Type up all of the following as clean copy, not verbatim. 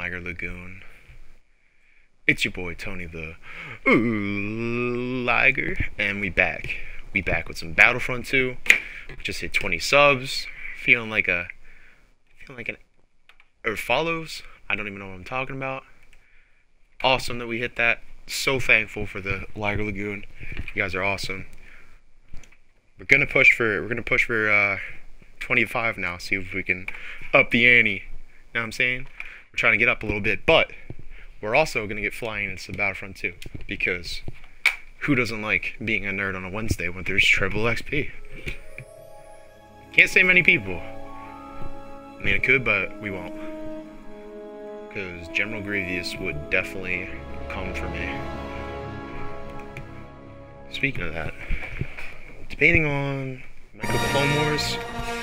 Liger Lagoon. It's your boy Tony the Liger, and we back. We back with some Battlefront 2. We just hit 20 subs. Feeling like an or follows. I don't even know what I'm talking about. Awesome that we hit that. So thankful for the Liger Lagoon. You guys are awesome. We're gonna push for 25 now. See if we can up the ante. Know what I'm saying? We're trying to get up a little bit, but we're also gonna get flying into Battlefront 2 because who doesn't like being a nerd on a Wednesday when there's triple XP? Can't say many people. I mean, it could, but we won't. Because General Grievous would definitely come for me. Speaking of that, debating on Michael Clone Wars.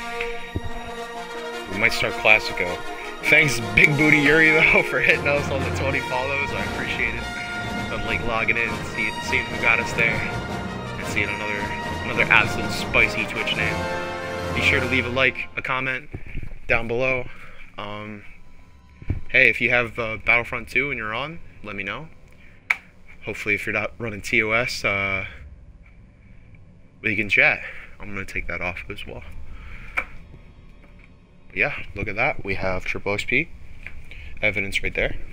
We might start Classico. Thanks, Big Booty Yuri, though, for hitting us on the 20 follows. I appreciate it. I'm like logging in and seeing who got us there. And seeing another absolute spicy Twitch name. Be sure to leave a like, a comment down below. Hey, if you have Battlefront 2 and you're on, let me know. Hopefully, if you're not running TOS, we can chat. I'm going to take that off as well. But yeah, look at that. We have triple XP. Evidence right there.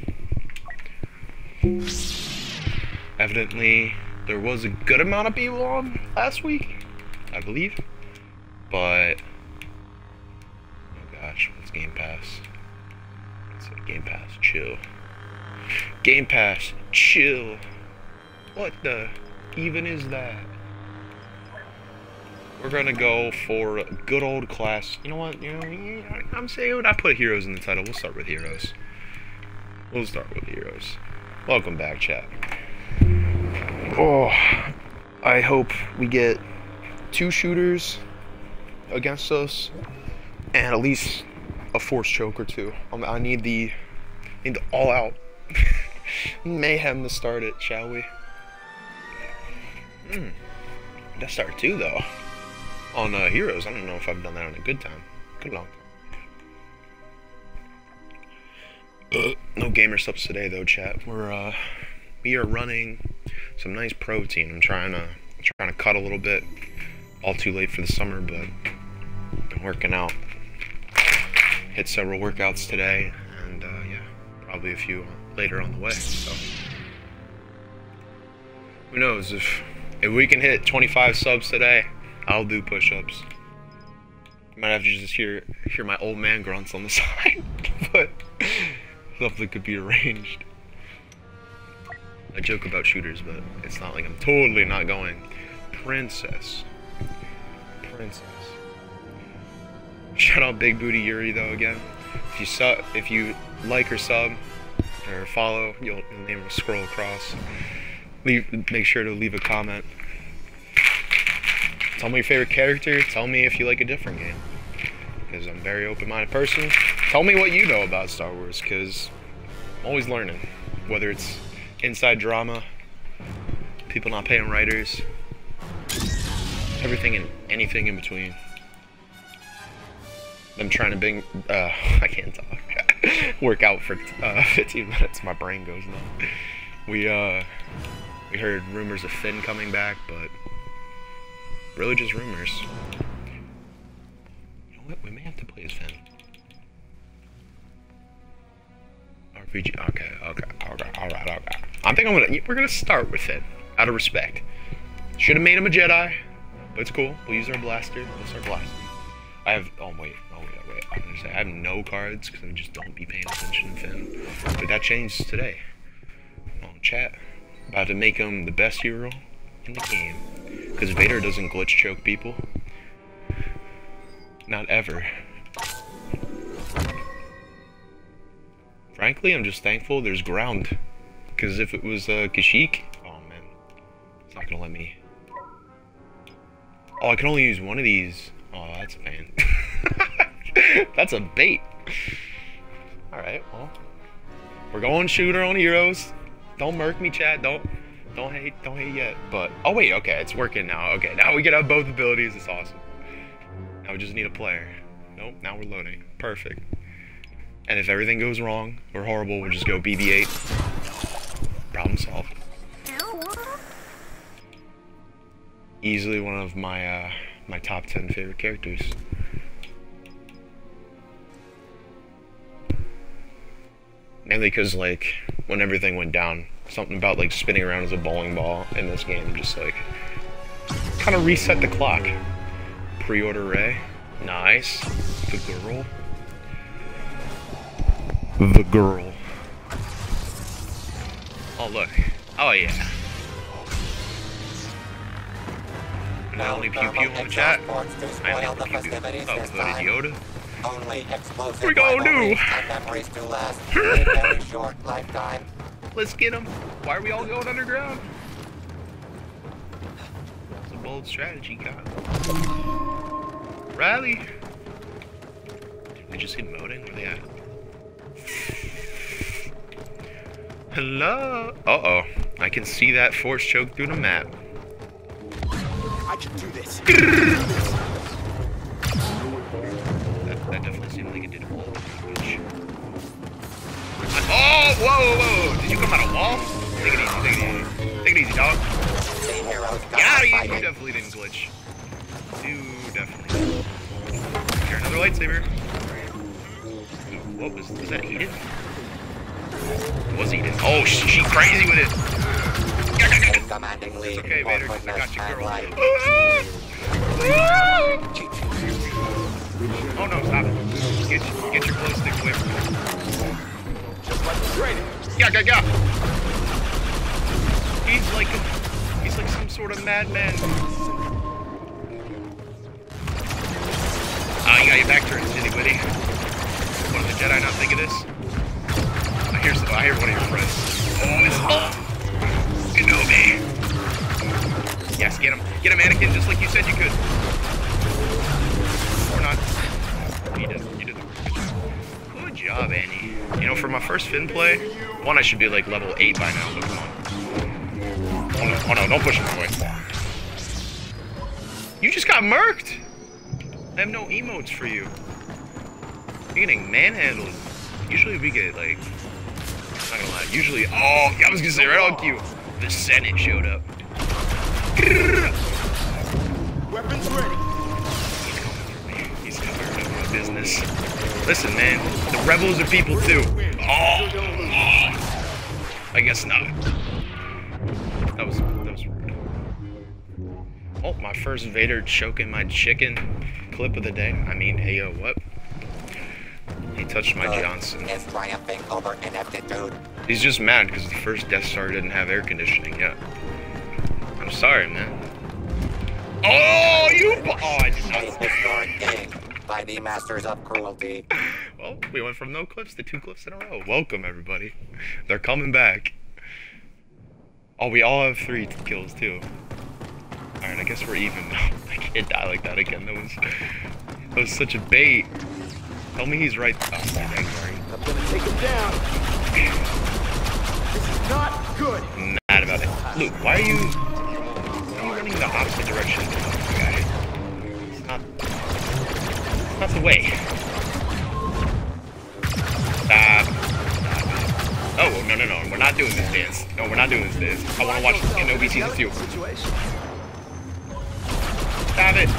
Evidently, there was a good amount of people on last week, I believe. But, oh gosh, what's Game Pass? Game Pass, chill. Game Pass, chill. What the even is that? We're gonna go for a good old class. You know what? I'm saying I put Heroes in the title. We'll start with Heroes. Welcome back, chat. Oh, I hope we get 2 shooters against us and at least a force choke or 2. I need the all-out mayhem to start it, shall we? That started 2 though. On Heroes, I don't know if I've done that on a good long time. No gamer subs today though, chat. We are running some nice protein. I'm trying to cut a little bit. All too late for the summer, but been working out. Hit several workouts today, and yeah, probably a few later on the way. So who knows if we can hit 25 subs today, I'll do push-ups. You might have to just hear my old man grunts on the side, but something could be arranged. I joke about shooters, but it's not like I'm totally not going. Princess. Shout out Big Booty Yuri though again. If you like or sub or follow, you'll name will scroll across. Make sure to leave a comment. Tell me your favorite character. Tell me if you like a different game. Because I'm a very open-minded person. Tell me what you know about Star Wars, because I'm always learning. Whether it's inside drama, people not paying writers, everything and anything in between. I'm trying to I can't talk. Work out for 15 minutes. My brain goes numb. We heard rumors of Finn coming back, but really just rumors. You know what? We may have to play as Finn. RPG. Okay. Alright. I think we're gonna start with Finn out of respect. Should have made him a Jedi, but it's cool. We'll use our blaster. I have. Oh wait. I'm gonna say I have no cards because I just don't be paying attention to Finn. But that changed today. Oh, chat. About to make him the best hero in the game. Because Vader doesn't glitch choke people. Not ever. Frankly, I'm just thankful there's ground. Because if it was Kashyyyk, oh man, it's not gonna let me. Oh, I can only use one of these. Oh, that's a pain. That's a bait. Alright, well. We're going shooter on Heroes. Don't murk me, chat. Don't hate yet. But oh wait, okay, it's working now. Okay, now we can have both abilities. It's awesome. Now we just need a player. Nope, now we're loading. Perfect. And if everything goes wrong or horrible, we'll just go BB-8. Problem solved. Easily one of my my top 10 favorite characters. Mainly because, like, when everything went down, something about, like, spinning around as a bowling ball in this game just, like, kind of reset the clock. Pre-order Ray. Nice. The girl. The girl. Oh, look. Oh, yeah. And I only pew pew on the chat. I only pew pew. Oh, voted Yoda. Only explosive What we gonna do? and memories to last a very short lifetime. Let's get him. Why are we all going underground? It's a bold strategy, God. Rally. They just emoting? Where they at? Hello? Uh-oh. I can see that force choke through the map. I can do this. That definitely seemed like it did a wall. Oh, whoa. Did you come out of wall? Take it easy, take it easy. Take it easy, dog. Get out of here. You definitely didn't glitch. You definitely didn't. Here, another lightsaber. What was that Eden? It was Eden. Oh, she crazy with it. It's okay, Vader, because I got you, girl. Oh no, stop it. Get your glow stick away from me. Just like the training. Yeah. He's like some sort of madman. Ah, you got your back turned, silly witty. What did the Jedi not think of this? I hear one of your friends. Oh, it's Kenobi. Yes, get him. Get him, Anakin, just like you said you could. Or not. You did the good job, Annie. You know, for my first Finn play, I should be like level 8 by now, but come on. Oh no, don't push him away. You just got murked! I have no emotes for you. You're getting manhandled. Usually we get, like, I'm not gonna lie, usually, oh, yeah, I was gonna say right on cue, the Senate showed up. Weapons ready. He's coming for my business. Listen, man, the rebels are people too. Oh, I guess not. That was rude. Oh, my first Vader choking my chicken clip of the day. I mean, hey yo, what? He touched my Johnson. Is triumphing over ineptitude. He's just mad because the first Death Star didn't have air conditioning yet. I'm sorry, man. Oh, you! Oh, I did A not. historic game by the masters of cruelty. Well, we went from no clips to 2 clips in a row. Welcome, everybody. They're coming back. Oh, we all have 3 kills, too. Alright, I guess we're even now. I can't die like that again. That was such a bait. Tell me he's right. Oh, man, sorry. I'm gonna take him down. This is not good. I'm mad about it. Luke, why are you running the opposite direction of the guy? It's not the way. Stop. Oh, no. We're not doing this dance. No, we're not doing this dance. I want to watch Kenobi Season 2. Stop it.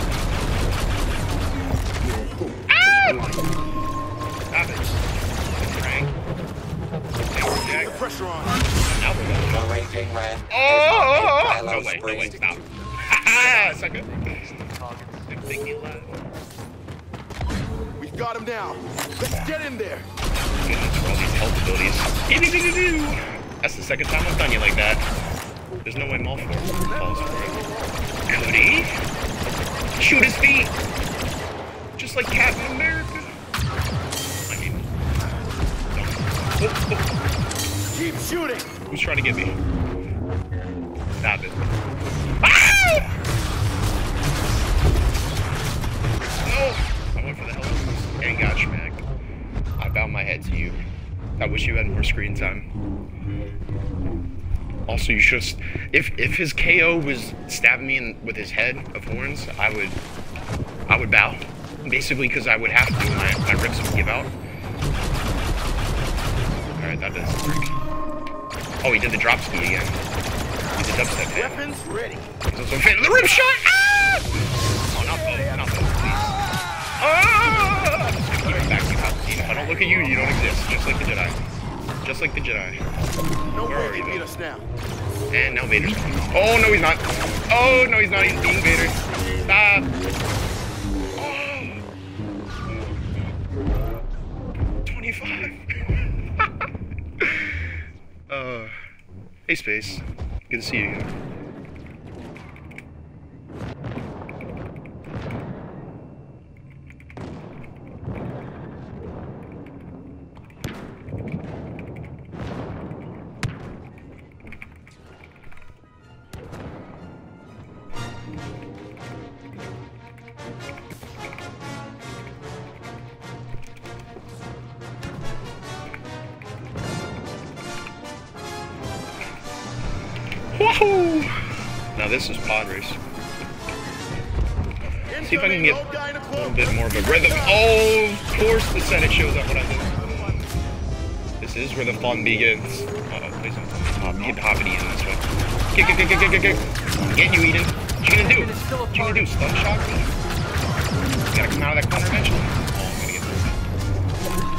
Ah! Stop it. Frank. Get the pressure on. Now we're going. The Raging Red. Oh! No way, stop. Haha, sucker. We've got him now. Let's get in there. Goodness, for all these health abilities. That's the second time I've done you like that. There's no way Maul falls for it. Cody? Shoot his feet! Just like Captain America. I mean... Oh. Keep shooting. Who's trying to get me? Stop it. Ah! No! I went for the hell. And got smacked. I bow my head to you. I wish you had more screen time. Also, you should. If his KO was stabbing me with his head of horns, I would bow. Basically, because I would have to. My ribs would give out. but that doesn't work. Oh, he did the drop ski again. He's a dubstep fan. Weapons ready. He's also a fan of the rip shot! Ah! Oh, not both, please. Ah! I'm just gonna keep it back to Palpatine. If I don't look at you, you don't exist. Just like the Jedi. Just like the Jedi. No Where are way you, to beat though? us now. And now Vader's coming. Oh, no, he's not. Oh, no, he's not. He's being Vader. Stop. Oh. 25. Hey, Space. Good to see you again. Woohoo! Now this is pod race. See if I can get a little bit more of a rhythm. Oh, of course the Senate shows up when I did. This is where the fun begins. Uh-oh, play some hip hoppity in this one. Kick. Get you, Eden. What you gonna do? What you gonna do? Stun shock me? You gotta come out of that corner eventually. Oh, I'm gonna get this.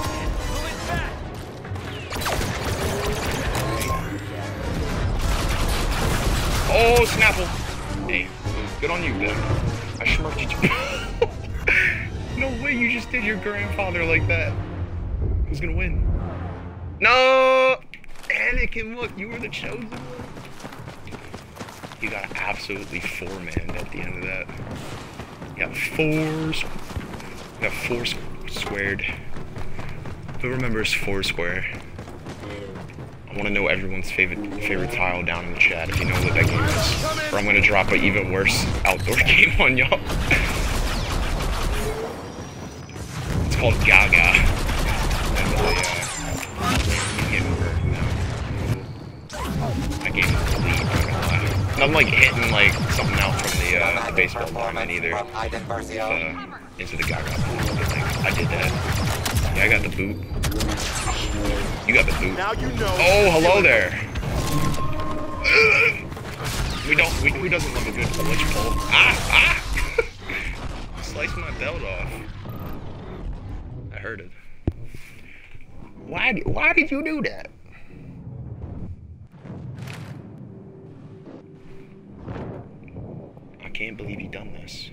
Oh, Snapple! Hey, good on you, Ben. I smirked you. No way you just did your grandfather like that. Who's gonna win? No! Anakin, look, you were the chosen one. You got absolutely four-man at the end of that. You got four squared. Who remembers Foursquare? I want to know everyone's favorite tile down in the chat if you know what that game is. Or I'm going to drop an even worse outdoor game on y'all. It's called Gaga. That game is elite, I'm not gonna lie. Nothing like hitting like something out from the baseball diamond either. Into the Gaga. I did that. Yeah, I got the boot. You got the boot. Now you know. Oh, hello there. Who doesn't love a good glitch pull? Ah! Slice my belt off. I heard it. Why did you do that? I can't believe you done this.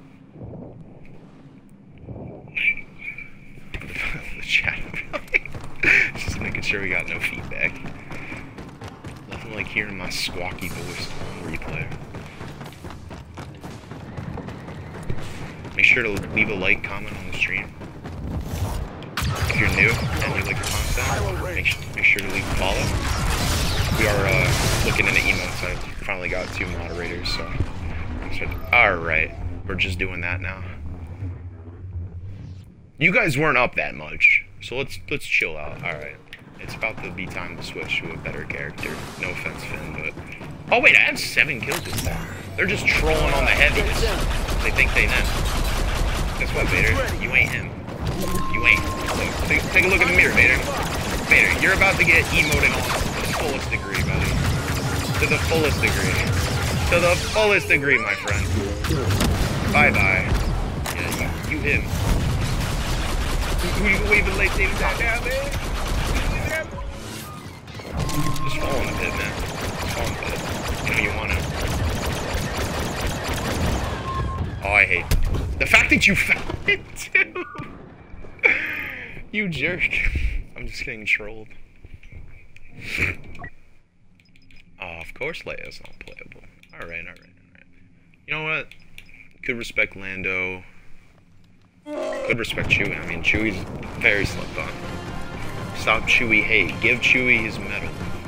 The chat. Just making sure we got no feedback. Nothing like hearing my squawky voice on replay. Make sure to leave a like, comment on the stream. If you're new and you like the content, make sure to leave a follow. We are looking into emotes. I finally got 2 moderators, so. Alright, we're just doing that now. You guys weren't up that much, so let's chill out. Alright. It's about to be time to switch to a better character. No offense, Finn, but... Oh wait, I have 7 kills with that. They're just trolling on the heavies. They think they know. Guess what, Vader? You ain't him. You ain't. Look, take a look in the mirror, Vader. Vader, you're about to get emoted on to the fullest degree, buddy. To the fullest degree. To the fullest degree, my friend. Bye-bye. Yeah, you him. Who you waving late savings at now, man? Just fall in the pit, man. Just fall in the pit. You know you want to. Oh, I hate the fact that you found it, too. You jerk. I'm just getting trolled. Oh, of course Leia's not playable. Alright. You know what? Could respect Lando. Could respect Chewie. I mean, Chewie's very slept on. Stop Chewie hate. Give Chewie his medal.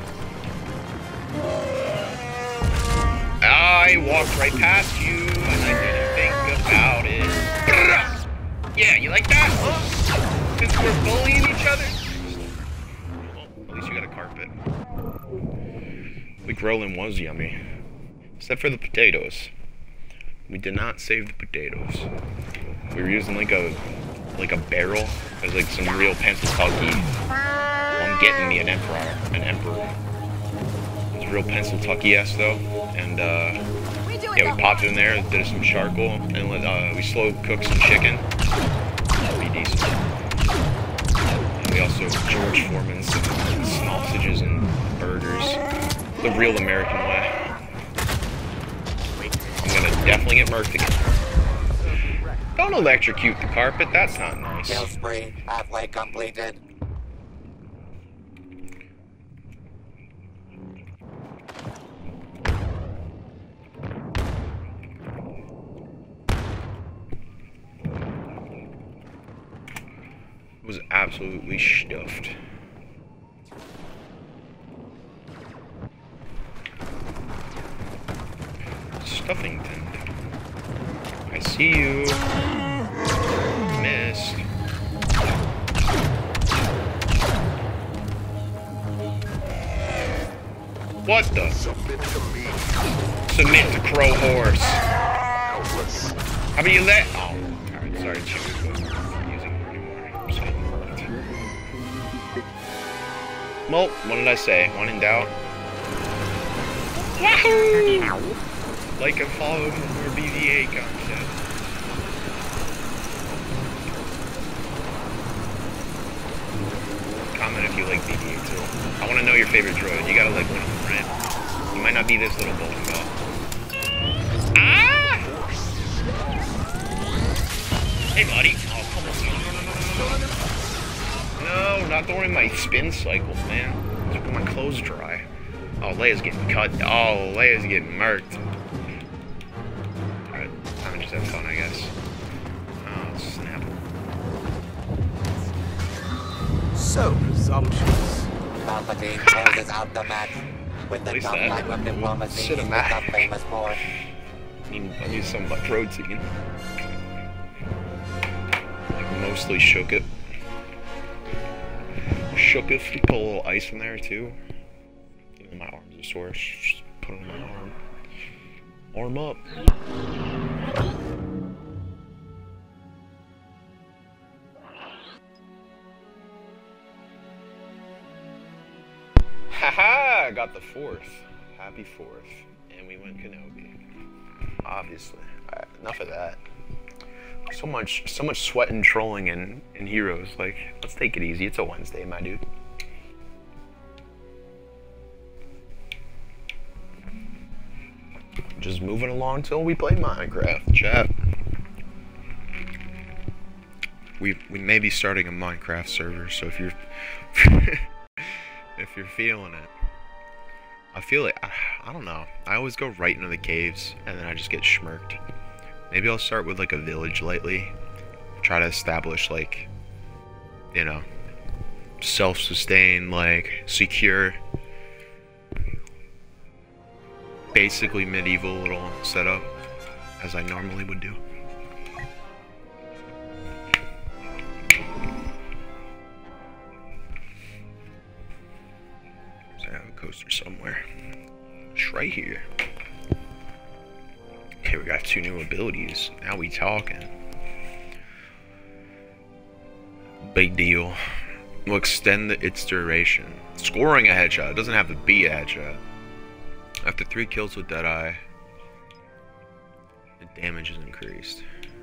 I walked right past you, and I didn't think about it. Yeah, you like that? Huh? Since we're bullying each other? Well, at least you got a carpet. The grilling was yummy. Except for the potatoes. We did not save the potatoes. We were using like a barrel. It was like some real Pennsylvania getting me an emperor. It's real Pennsyltucky-esque though, and yeah, we popped it in there, did some charcoal, and we slow cooked some chicken. Pretty decent. And we also George Foreman some sausages and burgers, the real American way. I'm gonna definitely get murked again. Don't electrocute the carpet, that's not nice. Kill spree halfway completed. Was absolutely stuffed. Stuffington. I see you. Missed. What the? Submit to me. Submit to Crow Horse. Helpless. How about you let? Oh, alright, sorry, chicken foot. Using it anymore. I'm saying well, what did I say? When in doubt. Wahoo! Like and follow for more BVA content. Comment if you like BVA too. I want to know your favorite droid. You gotta like one of them, right? You might not be this little bowling ball. Ah! Hey, buddy. Oh, come on. No, not during my spin cycles, man. It's when my clothes dry. Oh, Leia's getting cut. Oh, Leia's getting murked. Alright, time to just have fun, I guess. Oh, snap. So presumptuous. Palpatine closes out the match with the top line of diplomacy he's become famous for. I need some protein. Mostly shook it. Shook it. Put a little ice in there too. Even my arms are sore. Just put it on my arm. Arm up. Haha! Got the 4th. Happy 4th. And we went Kenobi. Obviously. Alright, enough of that. So much sweat and trolling in Heroes. Like, let's take it easy. It's a Wednesday, my dude. Just moving along till we play Minecraft, chat. We may be starting a Minecraft server, so if you're if you're feeling it. I feel like I don't know. I always go right into the caves and then I just get schmirked. Maybe I'll start with like a village lightly. Try to establish like, you know, self-sustained, like secure, basically medieval little setup as I normally would do. So I have a coaster somewhere. It's right here. Okay, we got 2 new abilities. Now we talking. Big deal. We'll extend its duration. Scoring a headshot. It doesn't have to be a headshot. After 3 kills with Deadeye, the damage is increased.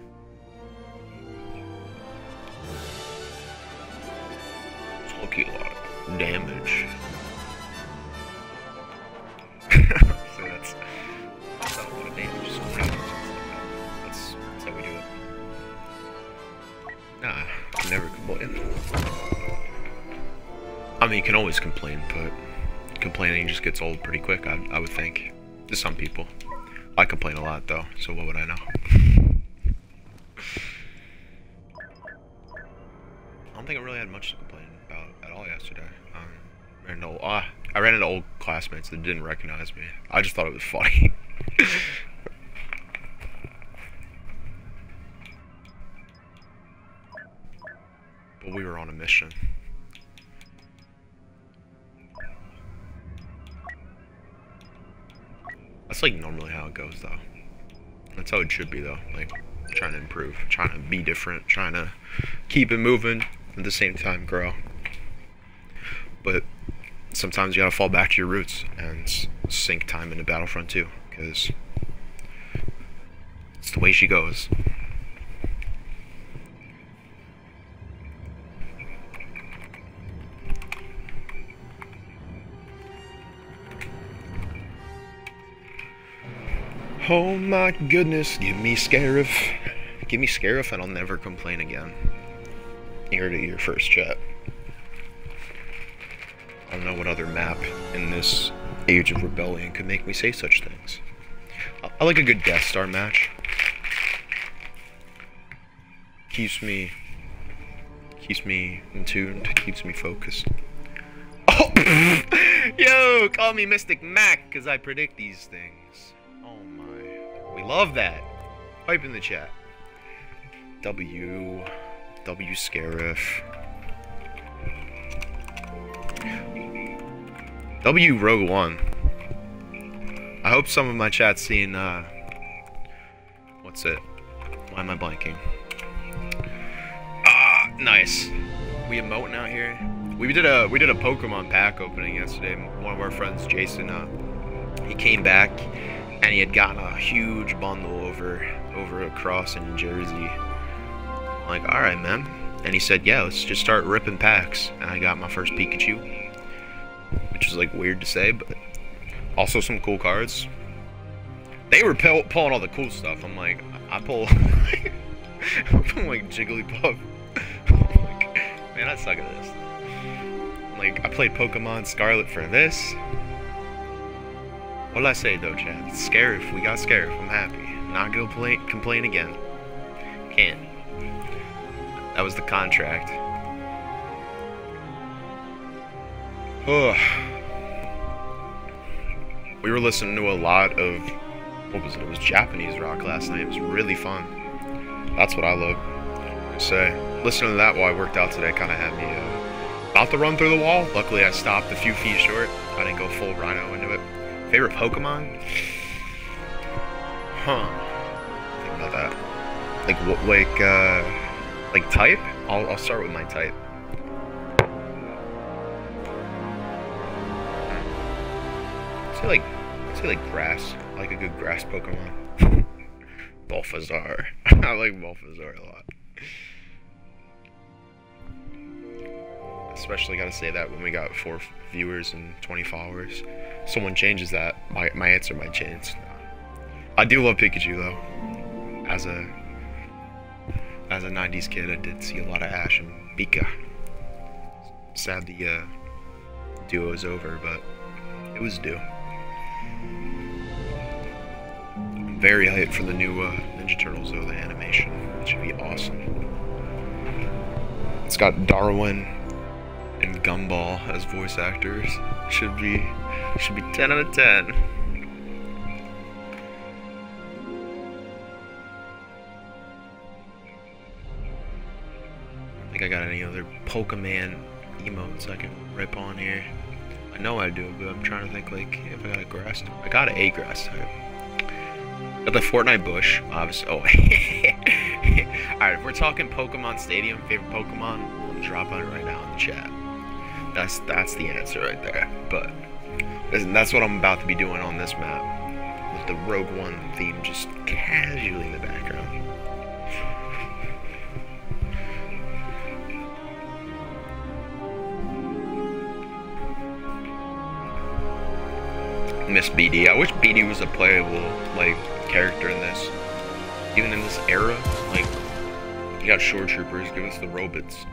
It's looking a lot of damage. So that's not a lot of damage. That's how we do it. Nah, never complain. I mean, you can always complain, but complaining just gets old pretty quick, I would think. To some people. I complain a lot, though, so what would I know? I don't think I really had much to complain about at all yesterday. I ran into old classmates that didn't recognize me. I just thought it was funny. But we were on a mission. That's like normally how it goes, though. That's how it should be, though. Like, trying to improve, trying to be different, trying to keep it moving, at the same time grow. But sometimes you gotta fall back to your roots and sink time into Battlefront 2, because it's the way she goes. Oh my goodness, give me Scarif. Give me Scarif and I'll never complain again. You heard it here first, chat. I don't know what other map in this age of rebellion could make me say such things. I like a good Death Star match. Keeps me in tune, keeps me focused. Oh, yo, call me Mystic Mac, because I predict these things. Oh my, we love that. Type in the chat. W Scarif. W Rogue One. I hope some of my chat's seen, what's it? Why am I blanking? Ah, nice. We emoting out here. We did a Pokemon pack opening yesterday. One of our friends, Jason, he came back and he had gotten a huge bundle over across in Jersey. I'm like, all right, man. And he said, yeah, let's just start ripping packs. And I got my first Pikachu, which is like weird to say, but also some cool cards. They were pulling all the cool stuff. I'm like, I pull I'm like Jigglypuff. I'm like, man, I suck at this. Like, I played Pokemon Scarlet for this. What did I say though, Chad? Scarif, we got Scarif. I'm happy. Not gonna complain again. Can't. That was the contract. Ugh. We were listening to a lot of, what was it? It was Japanese rock last night. It was really fun. That's what I love. Say, listening to that while I worked out today kind of had me about to run through the wall. Luckily, I stopped a few feet short. I didn't go full Rhino into it. Favorite Pokemon? Huh. Think about that. Like what? Like type? I'll start with my type. Say like grass. I like a good grass Pokemon. Bulbasaur. I like Bulbasaur a lot. Especially gotta say that when we got 4 viewers and 20 followers. Someone changes that, my answer might change. I do love Pikachu though. As a 90s kid, I did see a lot of Ash and Pika. Sad the duo is over, but it was due. I'm very hyped for the new Ninja Turtles though, the animation. It should be awesome. It's got Darwin and Gumball as voice actors. Should be 10 out of 10. I think I got any other Pokemon emotes I can rip on here. I know I do, but I'm trying to think like if I got a grass type. I got a grass type. Got the Fortnite bush, obviously. Oh, alright, if we're talking Pokemon Stadium, favorite Pokemon, I'll drop on it right now in the chat. That's the answer right there. But that's what I'm about to be doing on this map, with the Rogue One theme just casually in the background. Miss BD. I wish BD was a playable like character in this. Even in this era, like you got Shore Troopers, give us the robots.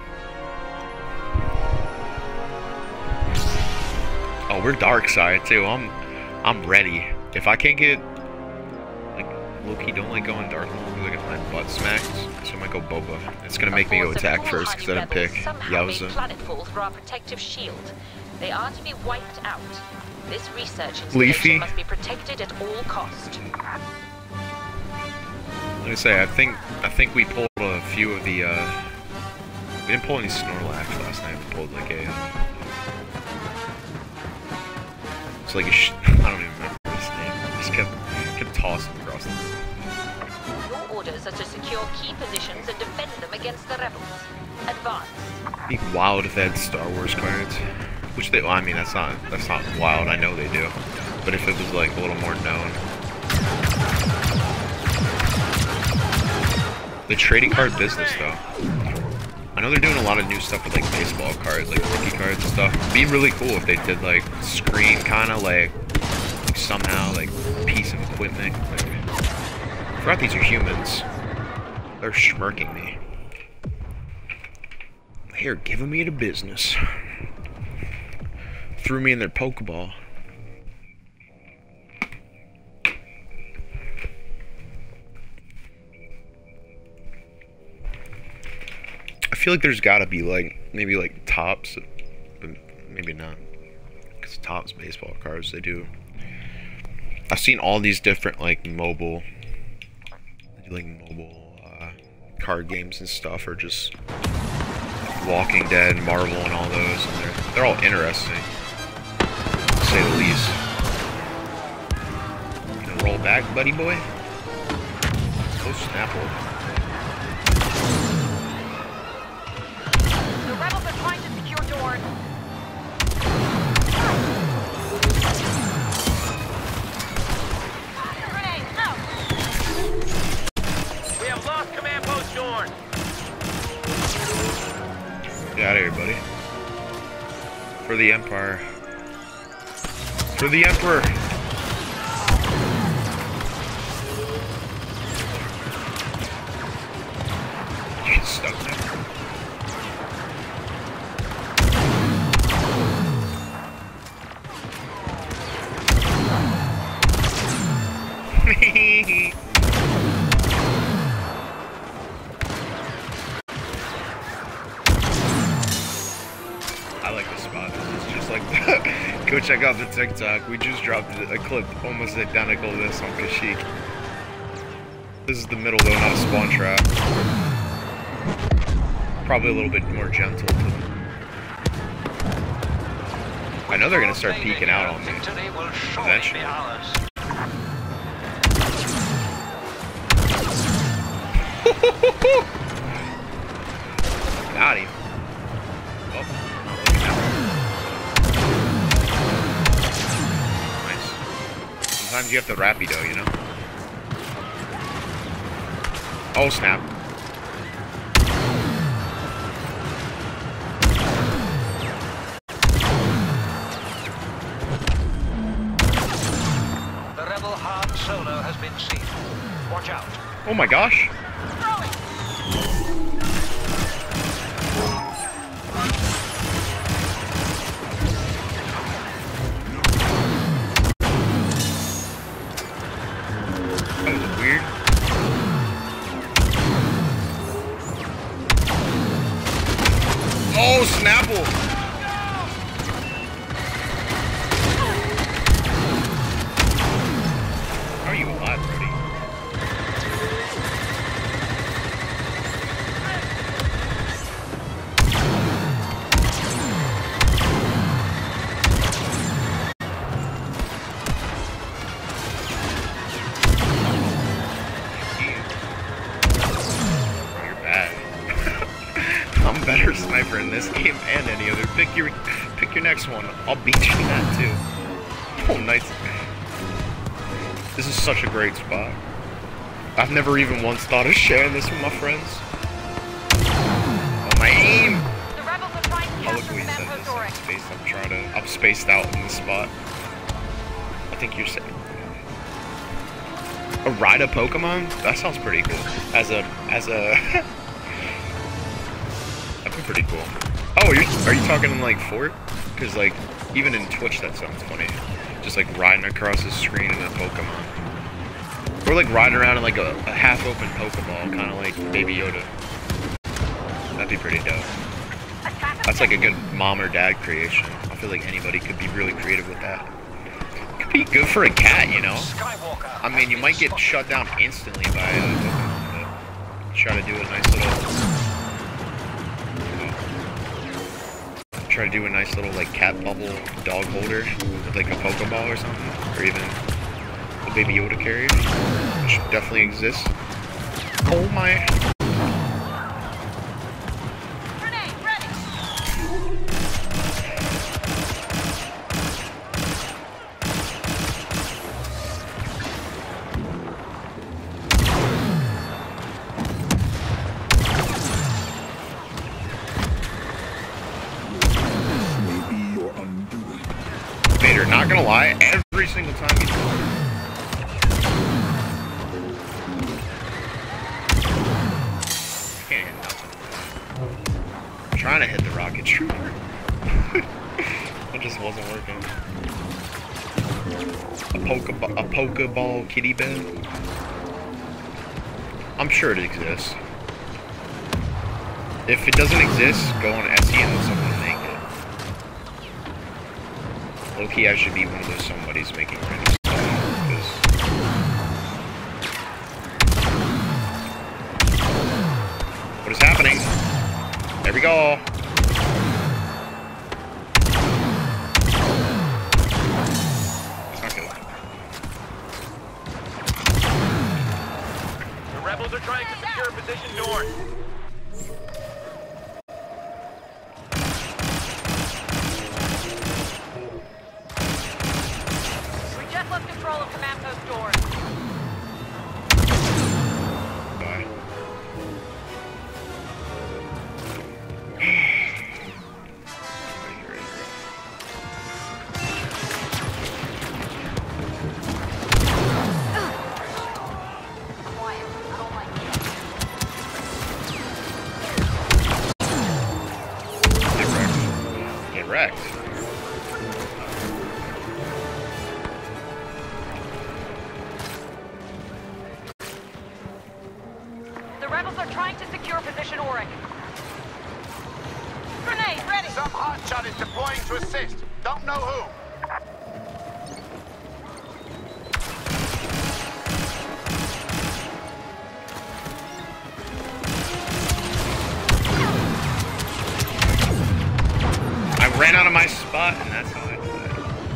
Oh, we're Dark Side too. I'm ready. If I can't get like Loki, don't like going dark mode because I get my butt smacked. So I might go Boba. It's gonna make me go attack first because I didn't pick Yowza. Planetfall through our protective shield. They are to be wiped out. This research Leafy must be protected at all cost. Like I say, I think we pulled a few of the we didn't pull any Snorlax last night. We pulled like a it's like a I don't even remember his name. Just kept tossing across the room. Your orders are to secure key positions and defend them against the rebels. Advance. It'd be wild if they had Star Wars cards. Which they, well, I mean, that's not wild. I know they do. But if it was like a little more known, the trading card business though. I know they're doing a lot of new stuff with like baseball cards, like rookie cards and stuff. It'd be really cool if they did like screen kind of like somehow like piece of equipment. Like, I forgot these are humans. They're schmirking me. Here, giving me the business. Threw me in their Pokeball. I feel like there's gotta be like, maybe like Topps, but maybe not. Because Topps baseball cards, they do. I've seen all these different like mobile card games and stuff, or just Walking Dead, Marvel, and all those. And they're all interesting, to say the least. You gonna roll back, buddy boy? Oh, Snapple. The rebels are trying to secure doors. Grenade, out! We have lost command post Dorn. Get out of here, buddy. For the Empire. For the Emperor! You get stuck there. I like this spot. It's just like go check out the TikTok. We just dropped a clip almost identical to this on Kashyyyk. This is the middle though, not a spawn trap. Probably a little bit more gentle to them. I know they're gonna start peeking out on me eventually. Got him. Oh, nice. Sometimes you have to rapido, you know? Oh, snap. The rebel Han Solo has been seen. Watch out. Oh my gosh. That was weird. Oh, Snapple! How are you alive, buddy? You're bad. I'm a better sniper in this game and any other. Pick your next one. I'll beat you in that too. Oh, nice. This is such a great spot. I've never even once thought of sharing this with my friends. Oh, my aim! The rebels are trying to Oh, look capture what he said. command This post is space. I'm spaced out in this spot. I think you're saying a ride a Pokemon? That sounds pretty cool. As a that'd be pretty cool. Oh, are you talking in like Fort? Because like even in Twitch that sounds funny. Just like riding across the screen in a Pokemon. Or like riding around in like a half-open Pokeball, kind of like Baby Yoda. That'd be pretty dope. That's like a good mom or dad creation. I feel like anybody could be really creative with that. Could be good for a cat, you know? Skywalker. I mean, you might get shut down instantly by a Pokemon, but try to do a nice little like cat bubble dog holder with like a Pokeball or something, or even a Baby Yoda carrier, which definitely exists. Oh my! Grenade, ready! Vader, not gonna lie, every single time you do it. I can't hit nothing. I'm trying to hit the rocket trooper. It just wasn't working. A Pokeball kitty bed? I'm sure it exists. If it doesn't exist, go on Etsy and someone make it. Low-key, I should be one of those somebody's making random stuff. What is happening? There we go. It's not good. The rebels are trying to secure position north. We just lost control of command post doors. Bye. Quiet. I don't like it. Get wrecked. The rebels are trying to secure position Auric. Grenade, ready! Some hotshot is deploying to assist. Don't know who. I ran out of my spot, and that's how I did it.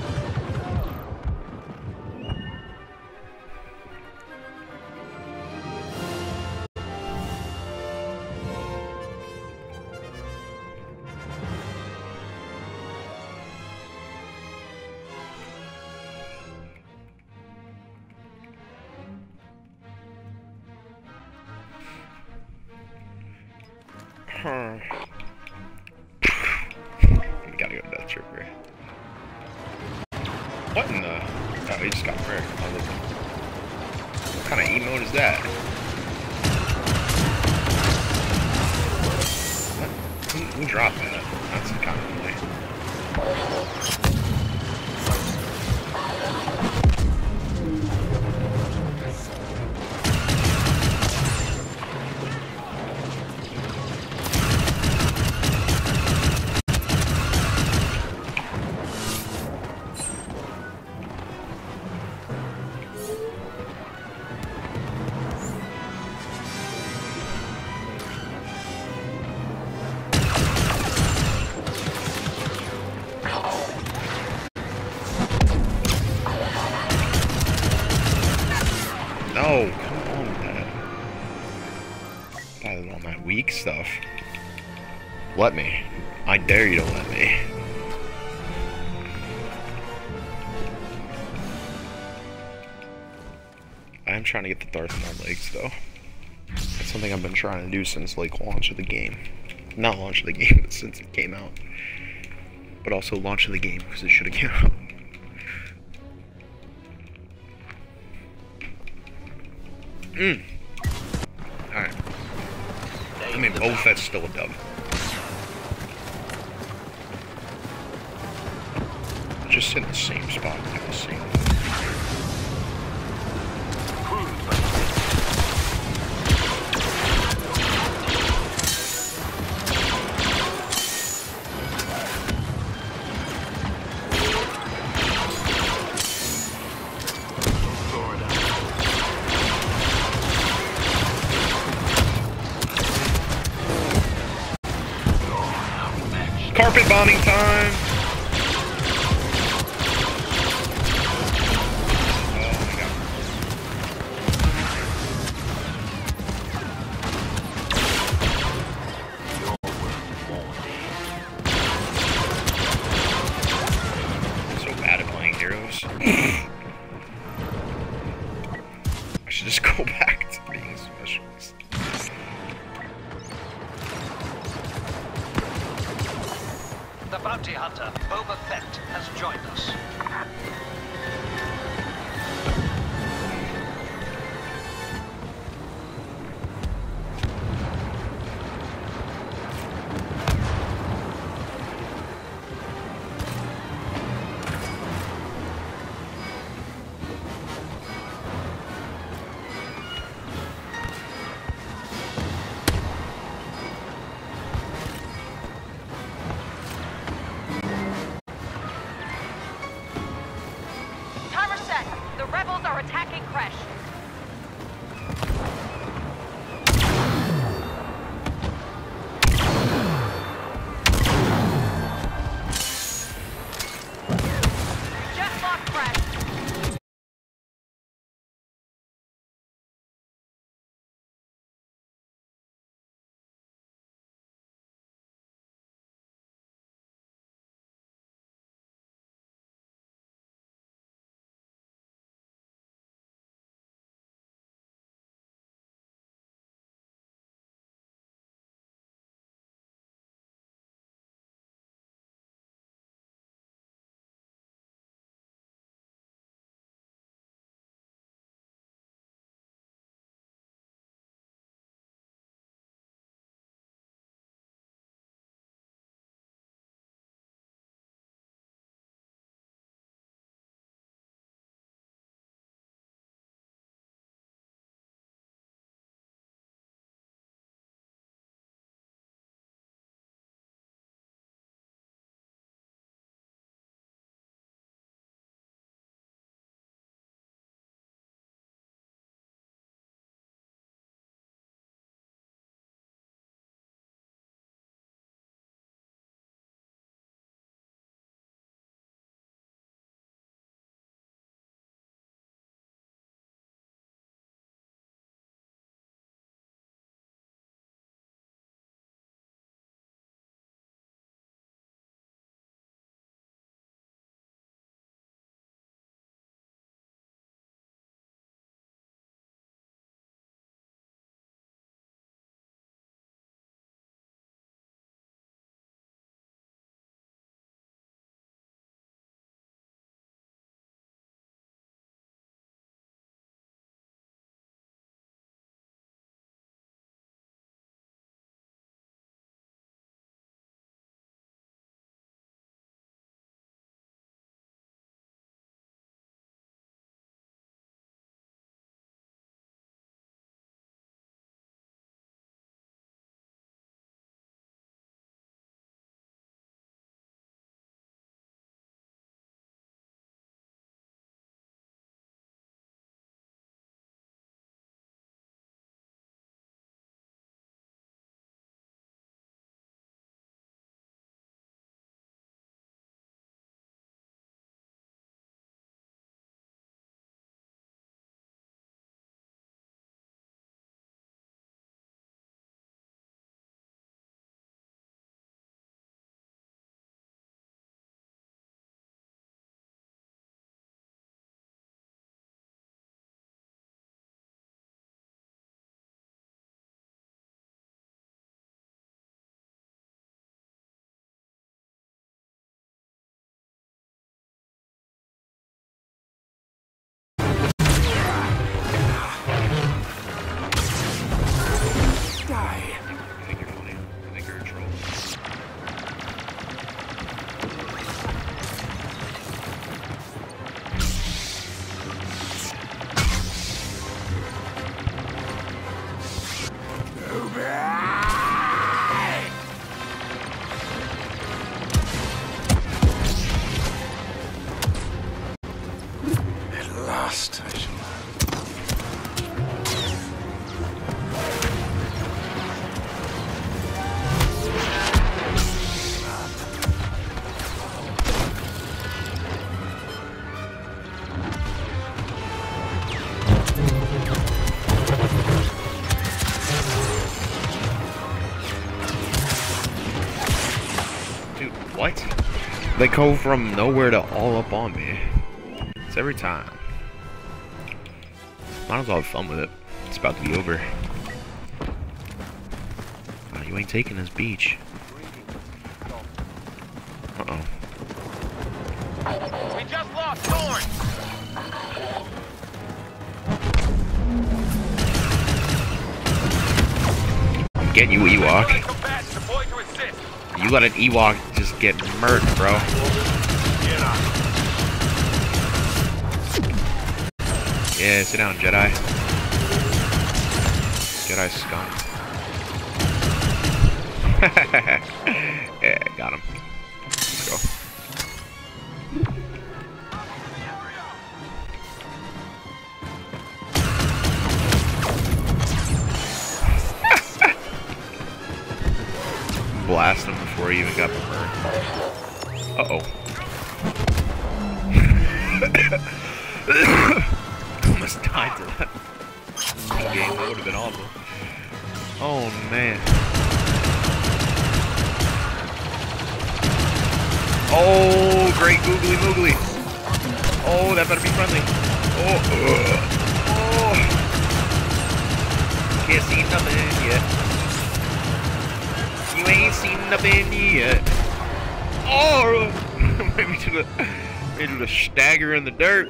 We gotta go to Death Trooper. What in the? Oh, he just got prayer. What kind of emote is that? What? Who dropped that? That's kind of funny. No, come on with that. That is all my weak stuff. Let me. I dare you to let me. I am trying to get the Darth Maul legs though. That's something I've been trying to do since like launch of the game. Not launch of the game, but since it came out. But also launch of the game because it should have came out. Alright. I mean, Boba Fett's still a dub. Just in the same spot, like the same. Carpet bombing time! Oh my god. I'm so bad at playing heroes. I should just go back to being a specialist. The bounty hunter, Boba Boba Fett has joined us. Timer set. The rebels are attacking Crash. Just lost Crash. What? They go from nowhere to all up on me. It's every time. Might as well have fun with it. It's about to be over. Oh, you ain't taking this beach. Uh-oh. We just lost Thorn. Get you, Ewok. Combatants deployed to assist. You let an Ewok just get murked, bro. Get up. Yeah, sit down, Jedi. Jedi scum. Yeah, got him. Let's go. Blast him before he even got burned. Uh-oh. Almost died to that. Game, that would have been awful. Oh, man. Oh, great googly moogly. Oh, that better be friendly. Oh, oh. Can't see nothing yet. You ain't seen nothing yet. Oh, maybe to the stagger in the dirt.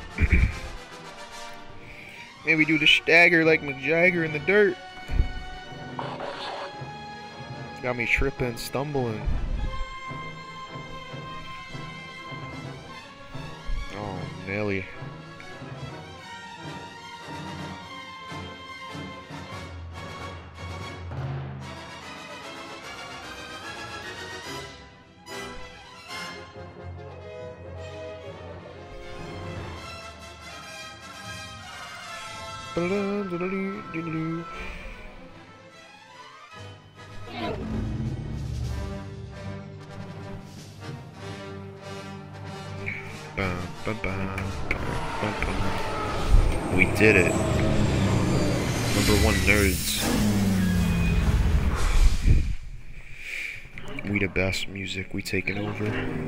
Maybe do the stagger like McJagger in the dirt. Got me tripping, stumbling. Oh, Nelly. We did it. #1 nerds. We the best music. We taking over.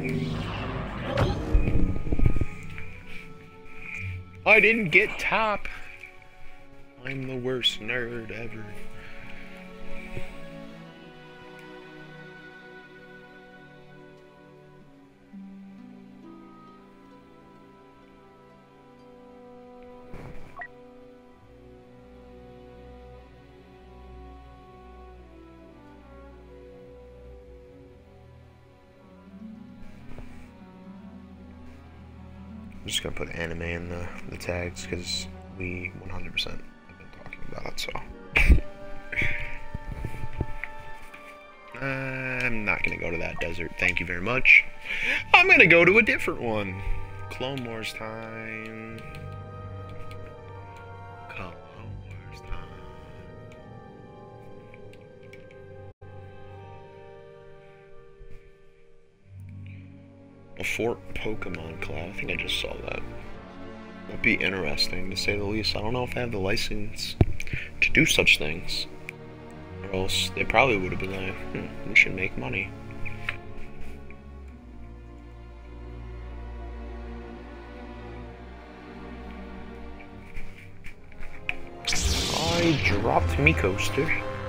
I didn't get top. I'm the worst nerd ever. I'm just gonna put anime in the tags because we 100% have been talking about it, so. I'm not gonna go to that desert, thank you very much. I'm gonna go to a different one. Clone Wars time. Clone Wars time. A Fort Pokemon Cloud. I think I just saw that. That'd be interesting, to say the least. I don't know if they have the license to do such things. Or else they probably would have been like, we should make money. I dropped me coaster.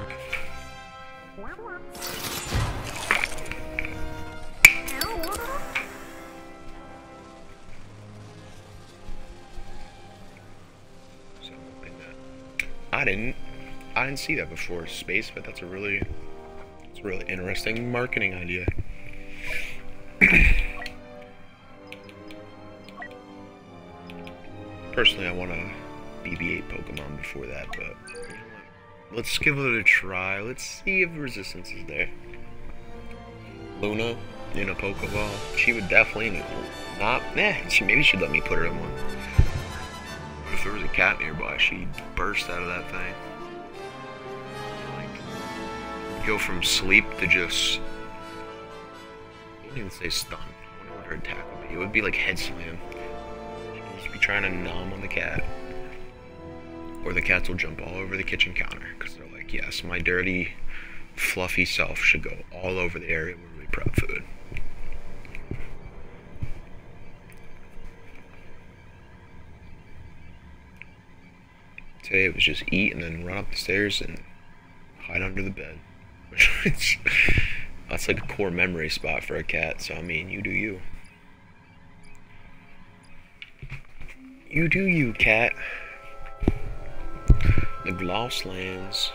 I didn't see that before, Space, but it's a really interesting marketing idea. Personally, I want a BB-8 Pokemon before that, but you know what? Let's give it a try. Let's see if resistance is there. Luna in a Pokeball, she would definitely maybe she'd let me put her in one. If there was a cat nearby, she'd burst out of that thing. Go from sleep to just, I wouldn't even say stun. I wonder what her attack would be. It would be like head slam. She'd just be trying to nom on the cat. Or the cats will jump all over the kitchen counter. Because they're like, yes, my dirty, fluffy self should go all over the area where we prep food. Today it was just eat and then run up the stairs and hide under the bed. That's like a core memory spot for a cat, so I mean, you do you. You do you, cat. The Gloss Lands.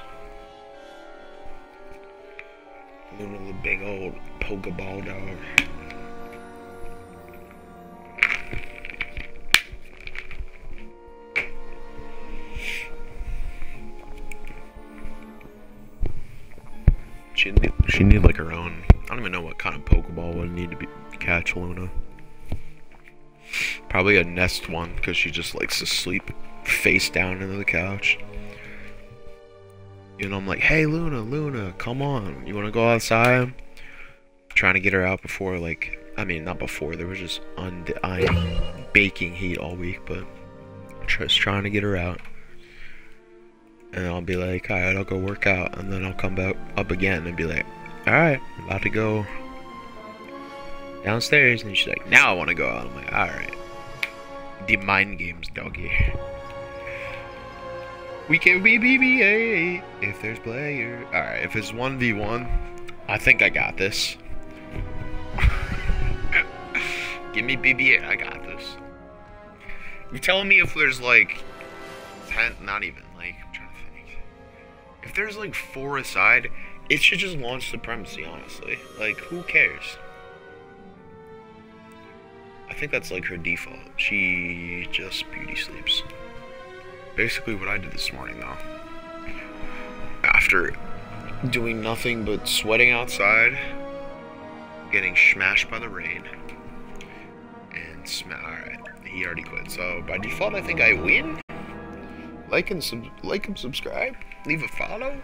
Luna, the big old Pokeball dog. She need like her own. I don't even know what kind of Pokeball would need to be catch Luna. Probably a Nest one, because she just likes to sleep face down into the couch. You know, I'm like, hey Luna, Luna, come on, you want to go outside? Trying to get her out before, like, I mean, not before, there was just baking heat all week, but just trying to get her out. And I'll be like, alright, I'll go work out, and then I'll come back up again and be like, alright, I'm about to go downstairs, and she's like, now I want to go out. I'm like, alright. The mind games, doggy. We can be BB-8 if there's player. Alright, if it's 1v1, I think I got this. Give me BB-8, I got this. You telling me if there's like 10, not even, like, I'm trying to think. If there's like 4 aside, it should just launch Supremacy, honestly. Like, who cares? I think that's like her default. She just beauty sleeps. Basically what I did this morning though. After doing nothing but sweating outside, getting smashed by the rain, and alright, he already quit. So by default I think I win. Like and subscribe, leave a follow.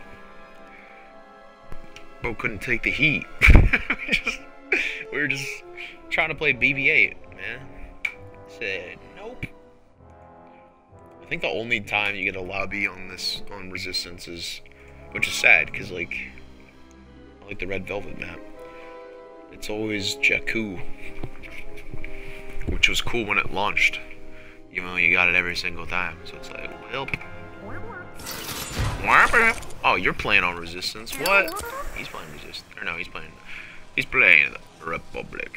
But couldn't take the heat. we were just trying to play BB-8, man. Said nope. I think the only time you get a lobby on Resistance is, which is sad, because like, I like the Red Velvet map. It's always Jakku, which was cool when it launched. Even though you got it every single time, so it's like, well. Oh, you're playing on Resistance? What? He's playing Resistance. Or no, he's playing the Republic.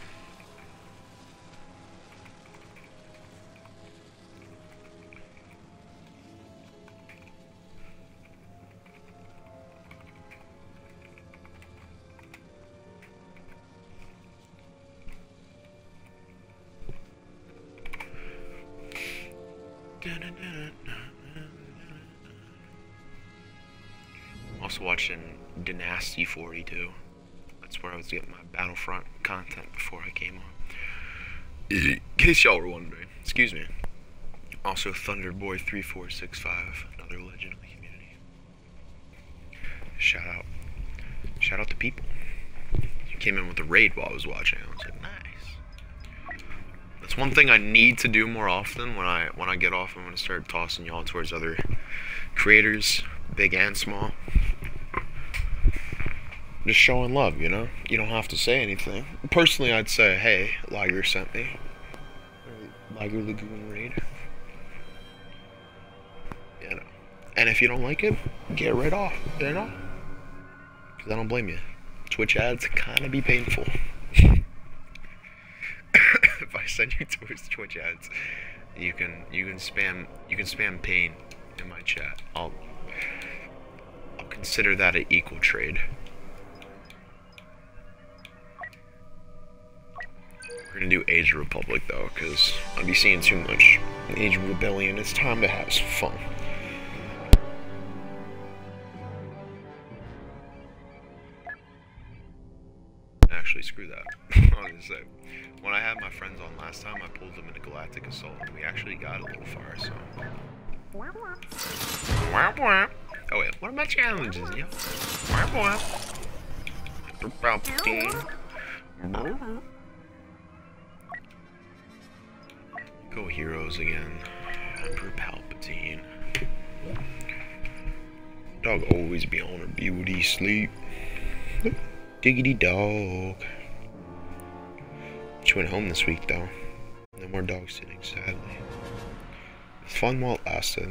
Also watching Dynasty 42. That's where I was getting my Battlefront content before I came on. In case y'all were wondering. Excuse me. Also Thunderboy 3465, another legend of the community. Shout out to people. He came in with a raid while I was watching. I was like, nice. That's one thing I need to do more often. When I get off, I'm gonna start tossing y'all towards other creators, big and small. Just showing love, you know? You don't have to say anything. Personally, I'd say, hey, Liger sent me. Liger Lagoon raid. You know. And if you don't like it, get right off, you know? Because I don't blame you. Twitch ads kind of be painful. If I send you towards Twitch ads, you can spam pain in my chat. I'll consider that an equal trade. We're gonna do Age of Republic though, because I'll be seeing too much Age of Rebellion. It's time to have some fun. Actually, screw that. I was gonna say, when I had my friends on last time, I pulled them into Galactic Assault, and we actually got a little far, so. Oh wait, what are my challenges, yo? Palpatine. Go heroes again. Emperor Palpatine. Dog always be on her beauty sleep. Diggity dog. She went home this week though. No more dog sitting, sadly. Fun while it lasted.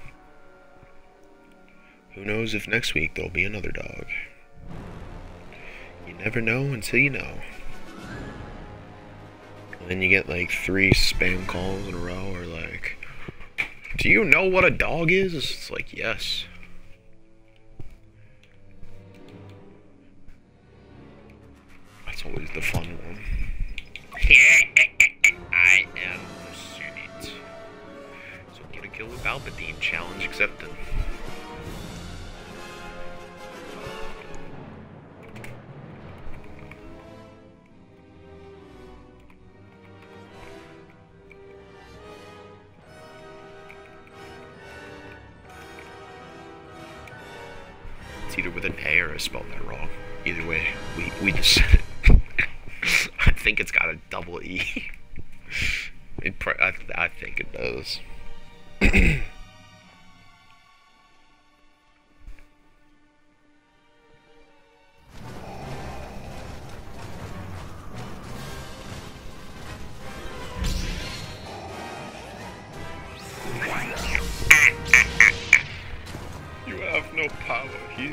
Who knows if next week there'll be another dog. You never know until you know. And then you get like 3 spam calls in a row, or like, do you know what a dog is? It's like, yes. That's always the fun one. I am the Senate. So get a kill with Palpatine. Challenge accepted. It's either with an A or I spelled that wrong. Either way, we just said it. I think it's got a double E. I think it does. You have no power, Heath.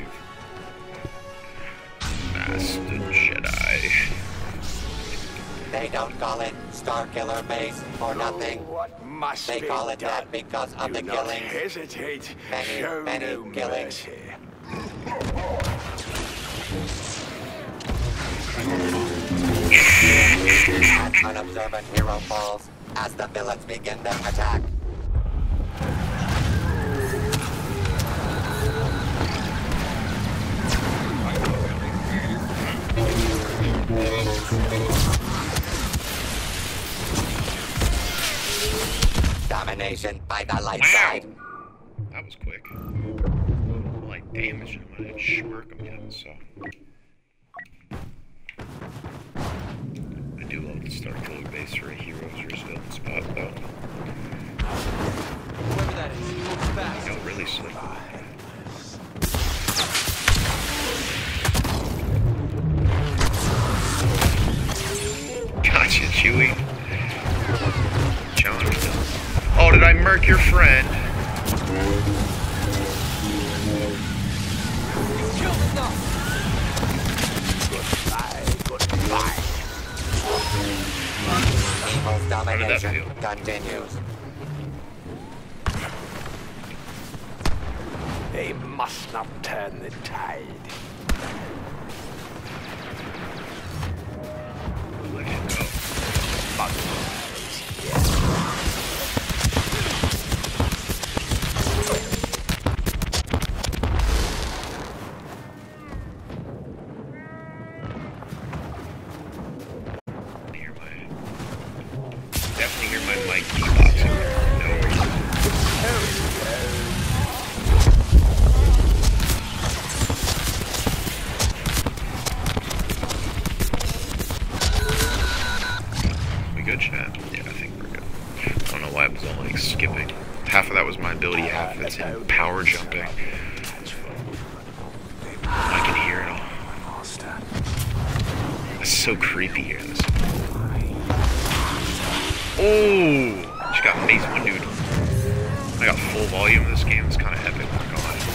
Master Jedi. They don't call it Starkiller Base for nothing. What must They be call it done? that because of Do the not killings. hesitate. Many, Show many no killings. mercy. An unobservant hero falls as the villains begin their attack. Domination by the light side. That was quick. Light damage, I didn't shmirk him yet, so. I do love the Starkiller Base for a hero's versus villain spot, though. Whoever that is, moves fast. You know, really slick. Gotcha, Chewie. John. Oh, did I murk your friend? Kill enough. Evil's that domination feel? continues. They must not turn the tide. Let it go. Definitely hear my mic beatbox in there for no reason. We good, chat? Yeah, I think we're good. I don't know why I was all like skipping. Half of that was my ability, half of it's in power jumping. I can hear it all. It's so creepy here in this. Oh! Just got phase 1, dude. I got full volume of this game. It's kind of epic, not gonna lie.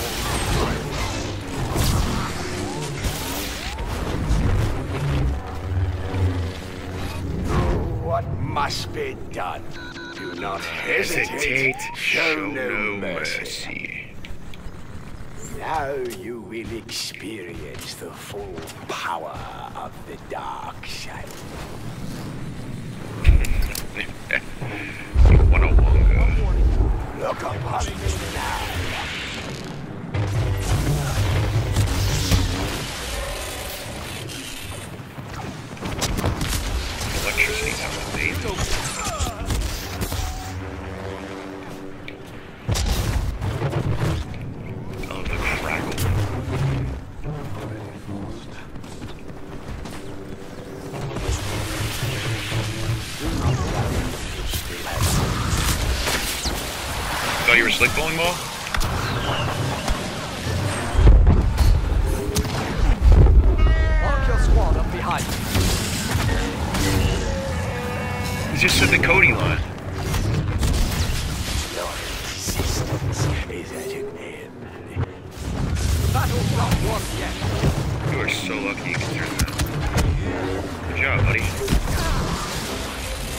What must be done? Do not hesitate. Show no mercy. Now you will experience the full power of the dark side. Wonga. Look upon me now. Electricity sounds amazing. Oh, the crackle. Thought you were slick bowling ball? Mark your squad up behind you. He just said the Cody line. Your resistance is at an end. Battle's not won yet. You are so lucky you can turn that. Good job, buddy.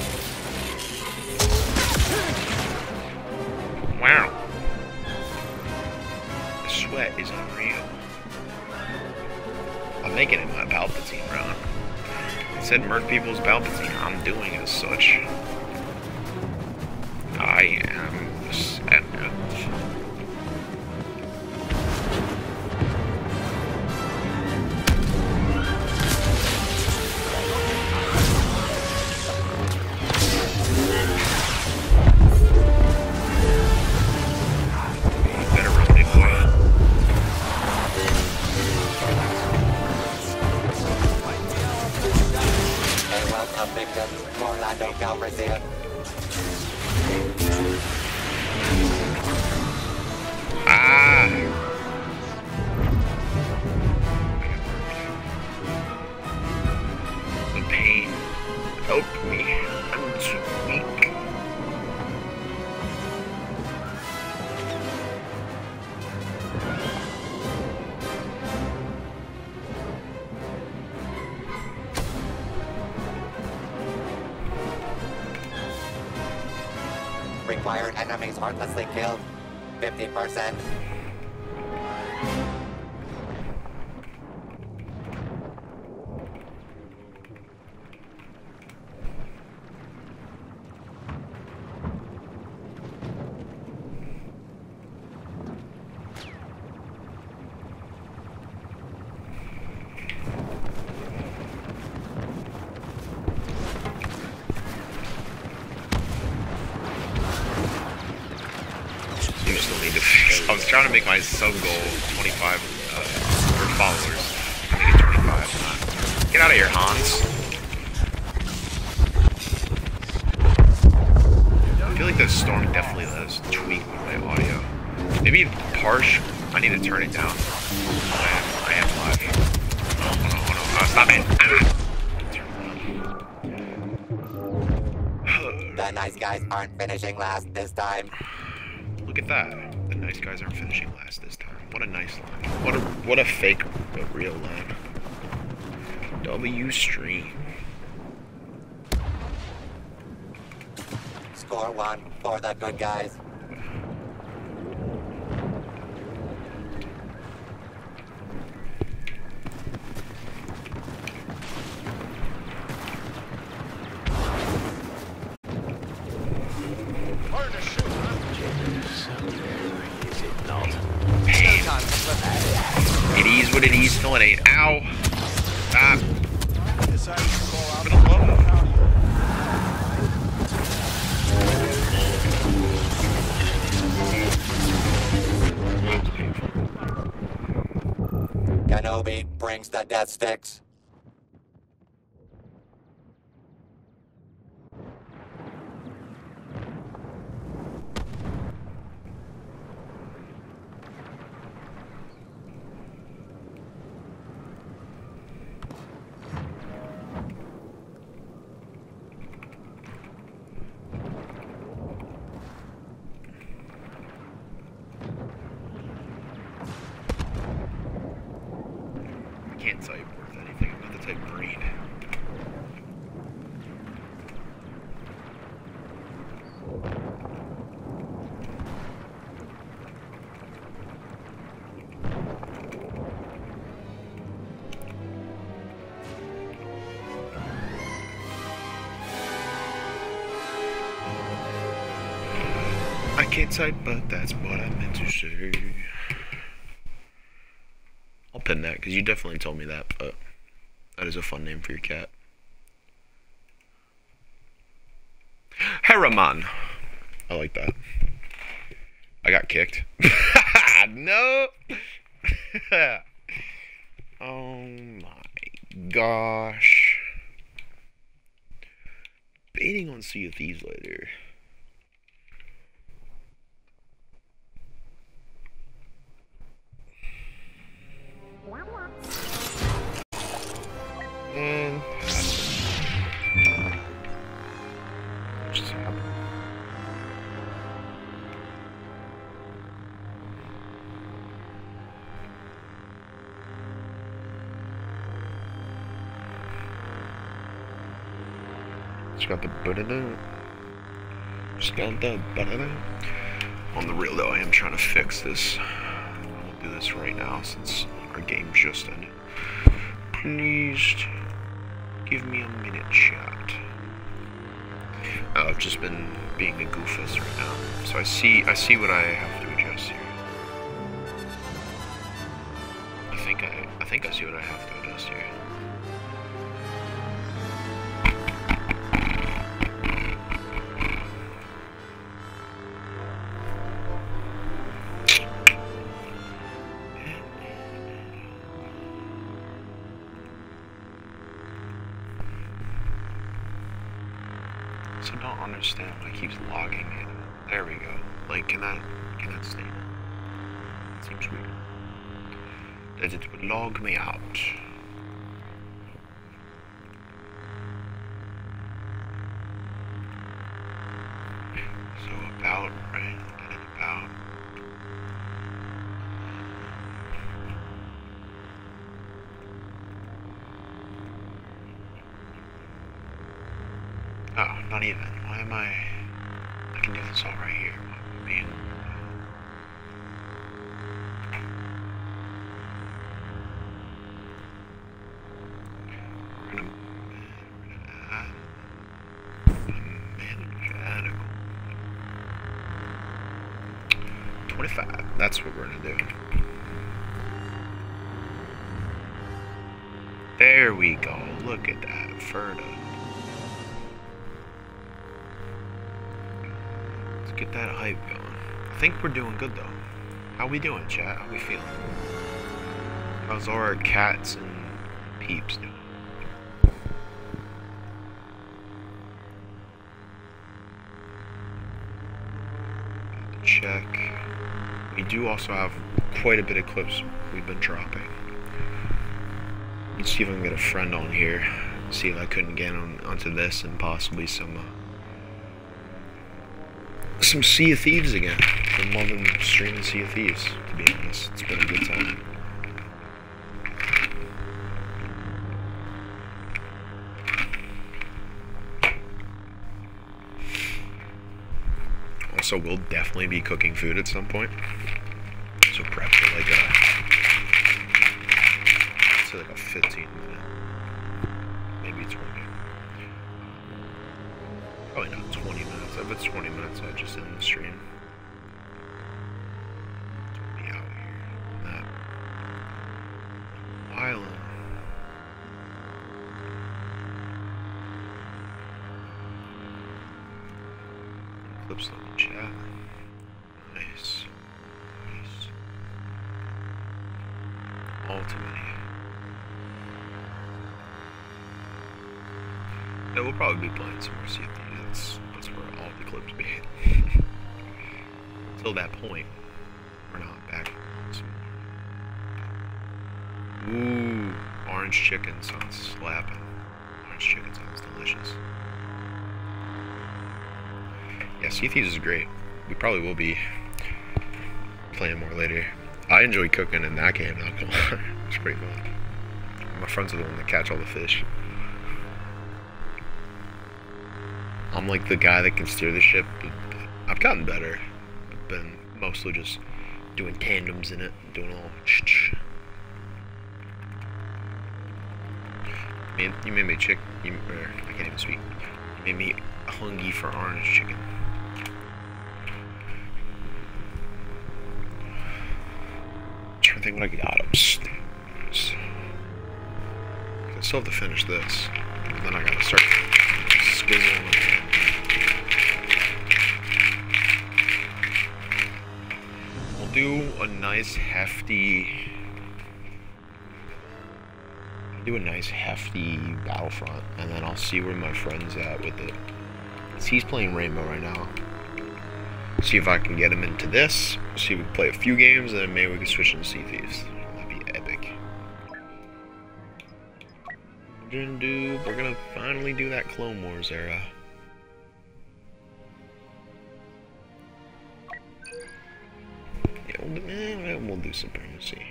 said murk people's Palpatine. I'm doing as such. I am the Senate. Better run, big boy. A welcome victim, Orlando Calrissian. Ah! The pain helped me. I'm too weak. Required enemies heartlessly killed. 50%. You still need to. I was trying to make my sub goal 25 followers. I need 25. Get out of here, Hans. I feel like the storm definitely has tweaked my audio. Maybe harsh. I need to turn it down. I am live. Oh no! Stop it! The nice guys aren't finishing last this time. Look at that. The nice guys aren't finishing last this time. What a nice line. What a fake but real line. W stream. Score 1 for the good guys. It is what it is, still it ain't. Ow! Stop. For the love of Kenobi brings the death sticks. I can't type worth anything. I'm not the type green. I can't type, but that's what I meant to say. I'll pin that, because you definitely told me that, but that is a fun name for your cat. Heraman. I like that. I got kicked. No! Oh my gosh. Baiting on Sea of Thieves later. And just happened. Just got the banana. Just got the banana. On the real though, I am trying to fix this. I'll do this right now since our game just ended. Please Give me a minute, chat. Oh, I've just been being a goofus right now. So I see what I have to adjust here. I think I see what I have to adjust here. So don't understand why it keeps logging in. There we go. Like, can that stay? It seems weird. That it would log me out. So about, right? And about. Oh, not even. Why am I can do this all right here. Why am I being... We're gonna add... manage article. 25. That's what we're gonna do. There we go. Look at that. Ferda. Get that hype going. I think we're doing good though. How we doing, chat? How we feeling? How's our cats and peeps doing? Check. We do also have quite a bit of clips we've been dropping. Let's see if I can get a friend on here. See if I couldn't get onto this and possibly some Sea of Thieves again. I'm loving streaming Sea of Thieves, to be honest. It's been a good time. Also, we'll definitely be cooking food at some point. So prep for like a 15 minute, maybe 20. Probably not 20 minutes. If it's 20 minutes, I just end the stream. Be out here. That island. Clips on the chat. Nice. Nice. Ultimate. Yeah, we'll probably be playing some more Sea of Thieves. That's where all the clips be. Until that point, we're not back some more. Ooh, orange chicken sounds slapping. Orange chicken sounds delicious. Yeah, Sea of Thieves is great. We probably will be playing more later. I enjoy cooking in that game, not gonna lie. It's pretty fun. My friends are the one that catch all the fish. I'm like the guy that can steer the ship, but I've gotten better. I've been mostly just doing tandems in it, doing all Man, you made me I can't even speak. You made me hungry for orange chicken. I'm trying to think what I got upstairs. I still have to finish this. And then I gotta start skizzling. We'll do a nice hefty Battlefront, and then I'll see where my friend's at with it. He's playing Rainbow right now. See if I can get him into this. See if we can play a few games, and then maybe we can switch into Sea Thieves. That'd be epic. We're gonna finally do that Clone Wars era. Yeah, we'll do Supremacy.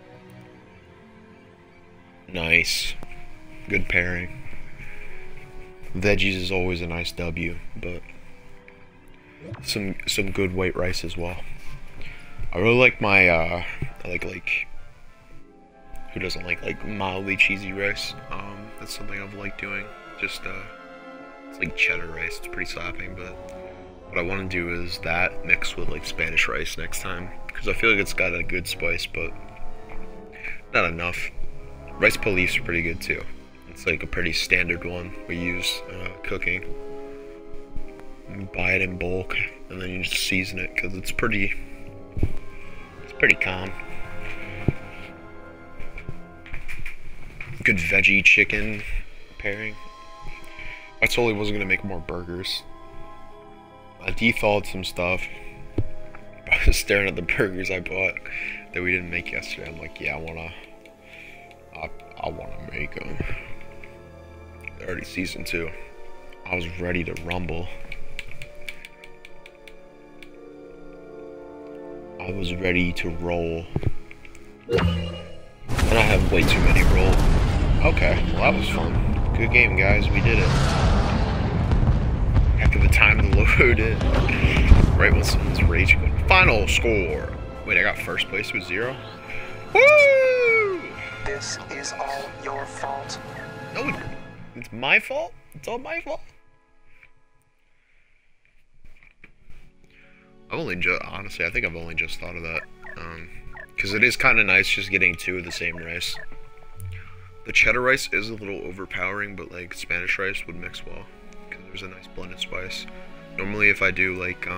Nice. Good pairing. Veggies is always a nice W, but some good white rice as well. I really like my I like who doesn't like mildly cheesy rice? That's something I've liked doing. Just it's like cheddar rice. It's pretty slapping, but what I want to do is that mixed with like Spanish rice next time, because I feel like it's got a good spice, but not enough. Rice police are pretty good too. It's like a pretty standard one we use cooking. You buy it in bulk, and then you just season it because it's pretty calm. Good veggie chicken pairing. I totally wasn't gonna make more burgers. I de-thawed some stuff. I was staring at the burgers I bought that we didn't make yesterday. I'm like, yeah, I wanna make them. They're already seasoned too. I was ready to rumble. I was ready to roll. And I have way too many roll. Okay, well that was fun. Good game, guys. We did it. After the time to load it. Right when someone's rage quit. Final score. Wait, I got first place with 0? Woo! This is all your fault. No, it's my fault? It's all my fault? Honestly, I think I've only just thought of that. Because it is kind of nice just getting 2 of the same rice. The cheddar rice is a little overpowering, but like Spanish rice would mix well, because there's a nice blended spice. Normally if I do like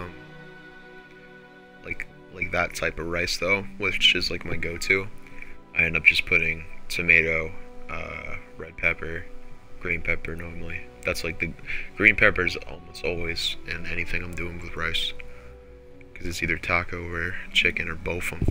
that type of rice though, which is like my go-to, I end up just putting tomato, red pepper, green pepper normally. That's like the green pepper is almost always in anything I'm doing with rice, because it's either taco or chicken or both of them.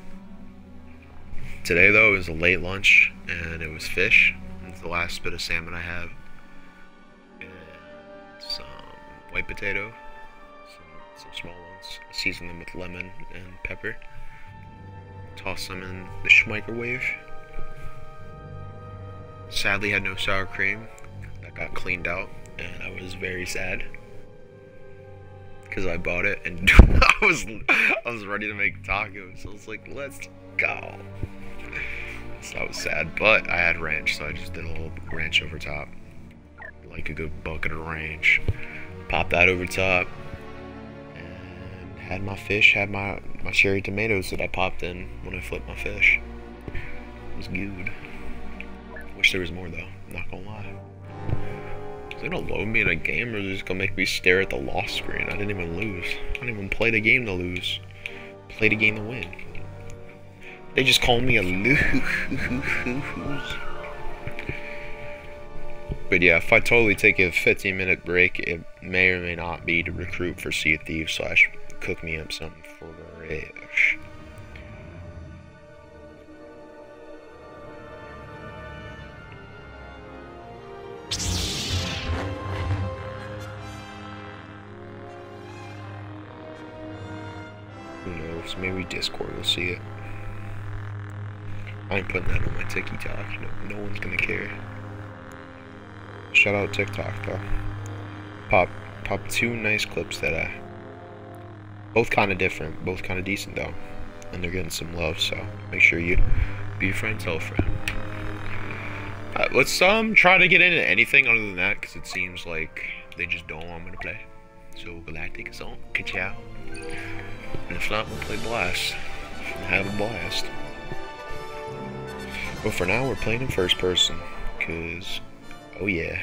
Today though, it was a late lunch, and it was fish. It's the last bit of salmon I have. And some white potato, some small ones. I seasoned them with lemon and pepper. Tossed them in the microwave. Sadly had no sour cream. That got cleaned out, and I was very sad, because I bought it and I was ready to make tacos. I was like, let's go. So I was sad, but I had ranch, so I just did a little ranch over top. Like a good bucket of ranch. Popped that over top. And had my fish, had my cherry tomatoes that I popped in when I flipped my fish. It was good. Wish there was more though, not gonna lie. Is they gonna load me in a game, or is they just gonna make me stare at the loss screen? I didn't even lose. I didn't even play the game to lose. Play the game to win. They just call me a lose. But yeah, if I totally take a 15-minute break, it may or may not be to recruit for Sea of Thieves / cook me up something fresh. Who knows? Maybe Discord will see it. I ain't putting that on my TikTok. No one's gonna care. Shout out TikTok though. Pop 2 nice clips that both kind of different, both kind of decent though, and they're getting some love. So make sure you be a friend, tell a friend. Let's try to get into anything other than that, because it seems like they just don't want me to play. So Galactic is on. Ka-chow. And if not, we'll play Blast and have a blast. But for now, we're playing in first person, because, oh yeah.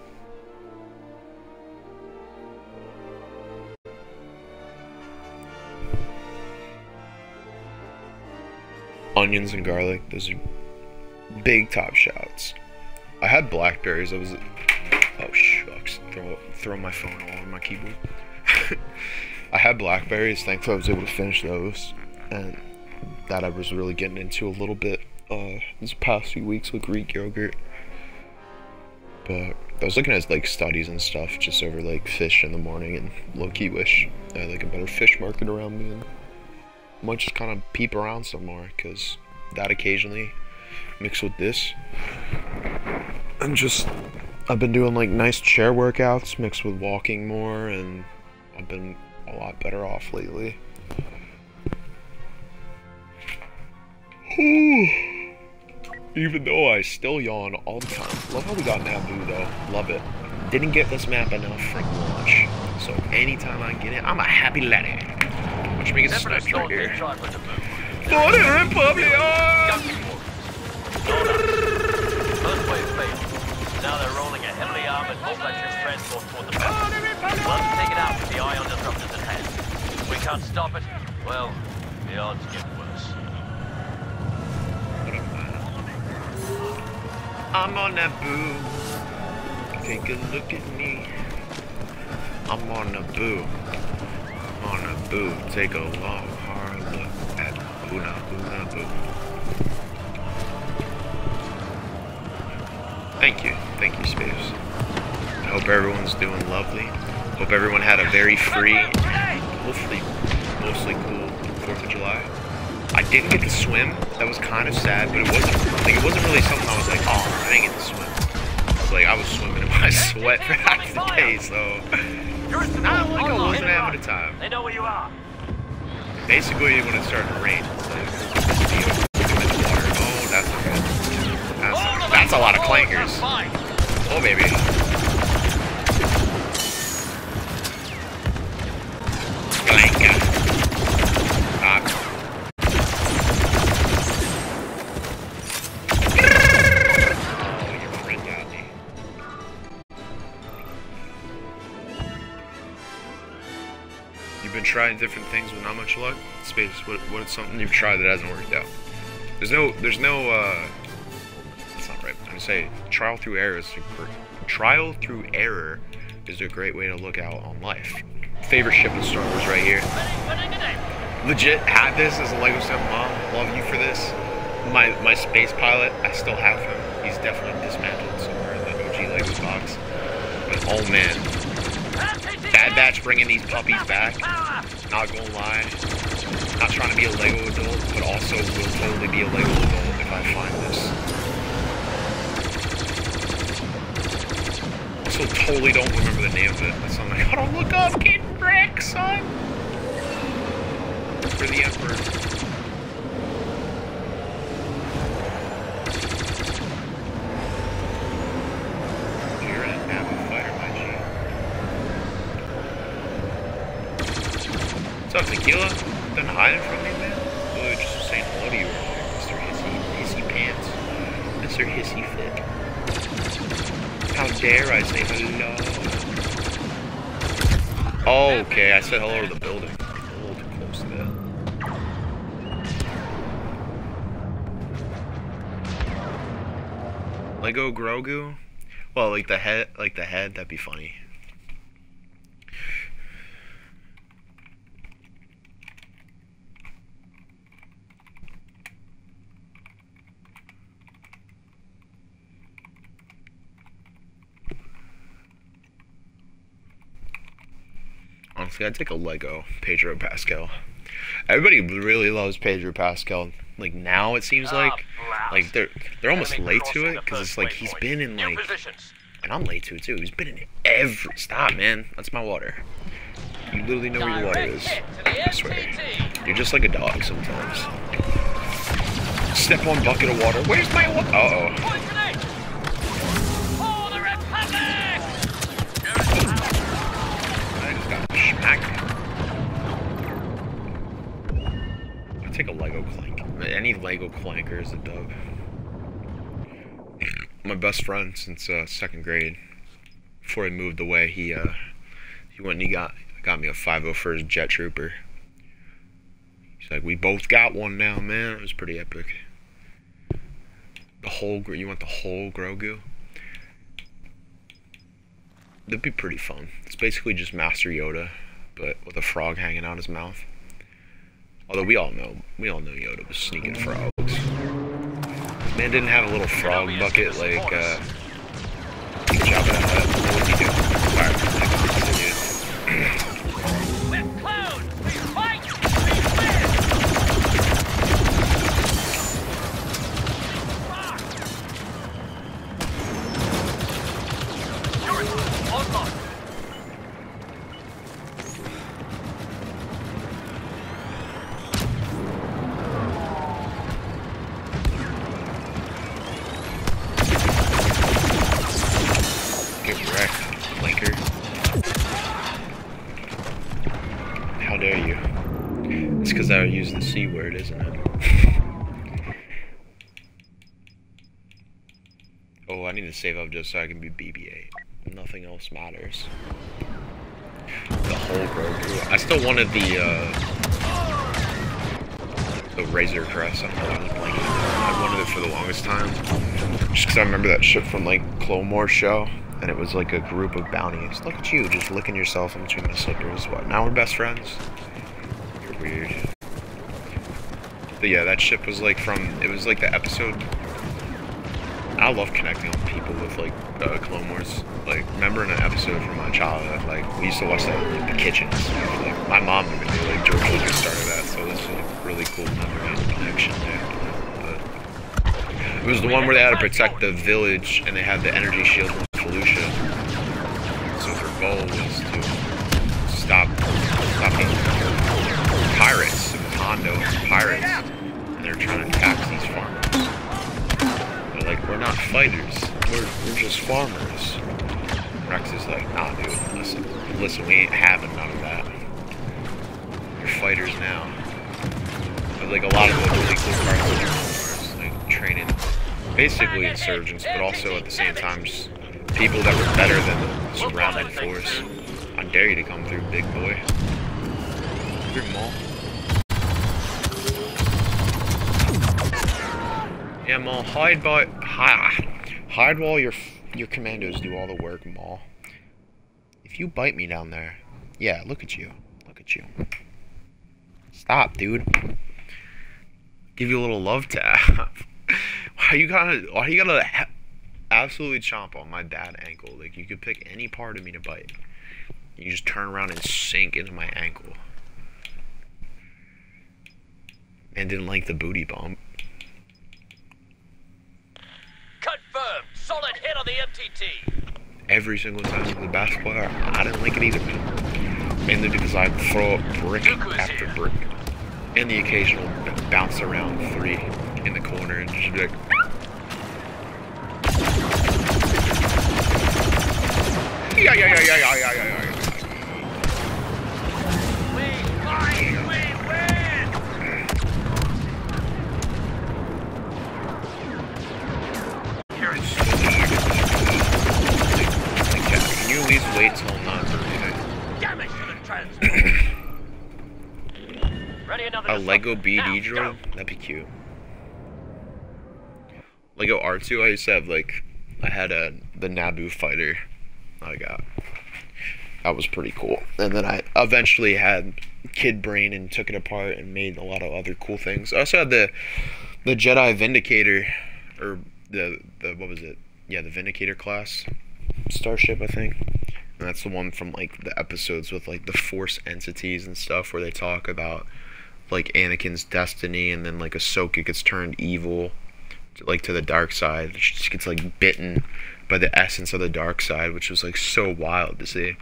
Onions and garlic, those are big top shots. I had blackberries, oh shucks, throw my phone all over my keyboard. I had blackberries, thankfully I was able to finish those, and that I was really getting into a little bit these past few weeks with Greek yogurt. But I was looking at like studies and stuff just over like fish in the morning, and low-key wish I had like a better fish market around me, and I might just kind of peep around some more, because that occasionally mixed with this, and just I've been doing like nice chair workouts mixed with walking more, and I've been a lot better off lately. Even though I still yawn all the time. Love how we got Naboo though. Love it. Didn't get this map enough from launch. So anytime I get it, I'm a happy laddie. Which means it's snipes right here. For the Republic! First wave failed. Now they're rolling a heavily armored multi-ship transport toward the battle. Once taken out with the ion disruptors at hand. If we can't stop it, well, the odds get worse. I'm on Naboo. Take a look at me. I'm on Naboo. I'm on Naboo. Take a long, hard look at Naboo. Thank you, Space. I hope everyone's doing lovely. Hope everyone had a very free, hopefully mostly cool 4th of July. I didn't get to swim. That was kind of sad, but it wasn't really something I was like, oh, I didn't get to swim. I was swimming in my sweat for half the day, so not like I wasn't having a time. They know where you are. Basically, when it started to rain, it's like, oh, that's okay. That's a lot of clankers. Oh, baby. Clanker. Ah. You've been trying different things with not much luck? Space, what is something you've tried that hasn't worked out? There's no, that's not right. I'm gonna say trial through error is a great way to look out on life. Favorite ship in Star Wars right here. Legit had this as a Lego set. Mom, love you for this. My space pilot, I still have him. He's definitely dismantled somewhere in the OG Lego box. But oh man. Bad Batch bringing these puppies back. Not gonna lie. Not trying to be a Lego adult, but also will totally be a Lego adult if I find this. Also totally don't remember the name of it. That's something I gotta look up. Get wrecked, son! For the Emperor. You're an Naboo fighter, my G. What's up, Tequila? Done hiding from me, man? Oh, just saying hello to you earlier, Mr. Hissy Pants. Mr. Hissy Fit. How dare I say hello? Oh, okay, I said hello to the building. A little too close to that. Lego Grogu? Well, like the head, that'd be funny. Honestly, I'd take a Lego Pedro Pascal. Everybody really loves Pedro Pascal. Like now, it seems like they're almost late to it because it's like he's been in like, and I'm late to it too. He's been in every. Stop, man. That's my water. You literally know where your water is. I swear. You're just like a dog sometimes. Step one bucket of water. Where's my water? Uh-oh. I take a Lego clank. Any Lego clanker is a dub. My best friend since 2nd grade. Before he moved away, he went and he got me a 501st Jet Trooper. He's like, we both got one now, man. It was pretty epic. You want the whole Grogu? That'd be pretty fun. It's basically just Master Yoda, but with a frog hanging out his mouth. Although we all know Yoda was sneaking frogs. Man didn't have a little frog bucket like Jabba the Hutt. What would he do? Alright, dare you? It's because I use the C word, isn't it? Oh, I need to save up just so I can be BB-8. Nothing else matters. The whole Grogu. I still wanted the Razor Crest. I don't know why I was blanking. I wanted it for the longest time. Just because I remember that shit from, like, Clone Wars show. And it was like a group of bounties. Look at you, just licking yourself in between the slippers. What, now we're best friends? You're weird. But yeah, that ship was like from, it was like the episode. I love connecting with people with like Clone Wars. Like, remember in an episode from my childhood, like we used to watch that in the kitchen and stuff. Like my mom even knew, like George Lucas started that, so this was like really cool memory and connection there. But it was the one where they had to protect the village and they had the energy shield from Felucia. So their goal was to stop the pirates, Hondo pirates, and they're trying to attack these farmers. They're like, we're not fighters, we're just farmers. Rex is like, nah dude, listen, we ain't having none of that. You're fighters now. But like a lot of the really cool parts of the farmers, like training basically insurgents, but also at the same time just people that were better than the surrounding force. I dare you to come through, big boy. Through Maul. Yeah, Maul, hide while your commandos do all the work, Maul. If you bite me down there, yeah, look at you. Look at you. Stop, dude. Give you a little love tap. Why you gotta absolutely chomp on my bad ankle? Like, you could pick any part of me to bite. You just turn around and sink into my ankle. And didn't like the booty bump. Confirmed. Solid hit on the MTT. Every single time with the basketball, I didn't like it either, man. Mainly because I throw up brick after brick. And the occasional bounce around 3 in the corner and just be like... Yeah. We fight, we win! Can you at least wait till I'm not breathing? Damage to the transport. Ready another A Lego disruptor. BD Now, droid? go. That'd be cute. Lego R2, I used to have like, I had the Naboo fighter I got. That was pretty cool. And then I eventually had Kid Brain and took it apart and made a lot of other cool things. I also had the Jedi Vindicator, or the what was it? Yeah, the Vindicator class starship, I think. And that's the one from like the episodes with like the Force entities and stuff where they talk about like Anakin's destiny, and then like Ahsoka gets turned evil, like to the dark side. She just gets like bitten by the essence of the dark side, which was like so wild to see.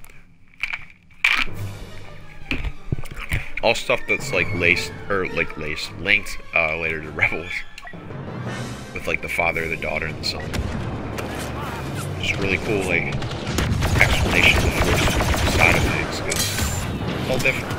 All stuff that's like linked later to Rebels, with like the father, the daughter, and the son. Just really cool, like explanation of the Force side of things, because it's all different.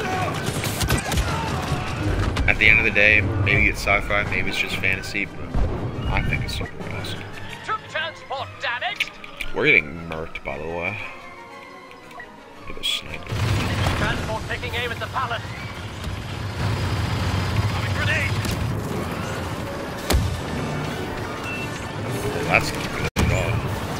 At the end of the day, maybe it's sci-fi, maybe it's just fantasy, but I think it's super awesome. Troop transport damaged. We're getting murked, by the way. Look at a sniper. Transport taking aim at the palace. Having grenade. Well, that's not good at all.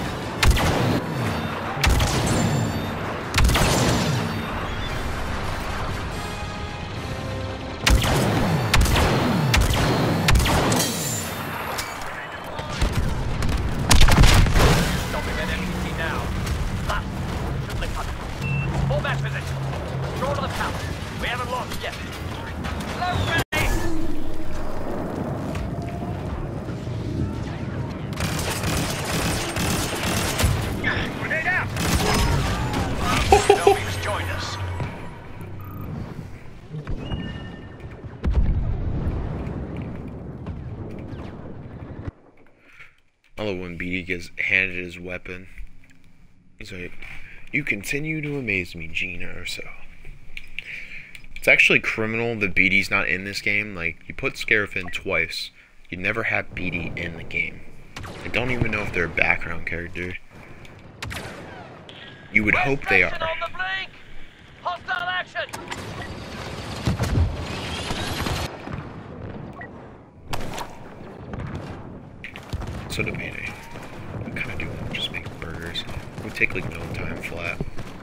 Stopping at MTT now. Last should lift up. Fall back position. Draw to the palace. We haven't lost yet. Low ready. Grenade out. Nobody's joined us. I love when BD gets handed his weapon. He's like, "You continue to amaze me, Gina," or so. It's actually criminal that BD's not in this game. Like, you put Scarif in twice. You never have BD in the game. I don't even know if they're a background character. You would hope they are. On the blink. Hostile action. So debating. What kind of do? Just make burgers. It would take like no time flat.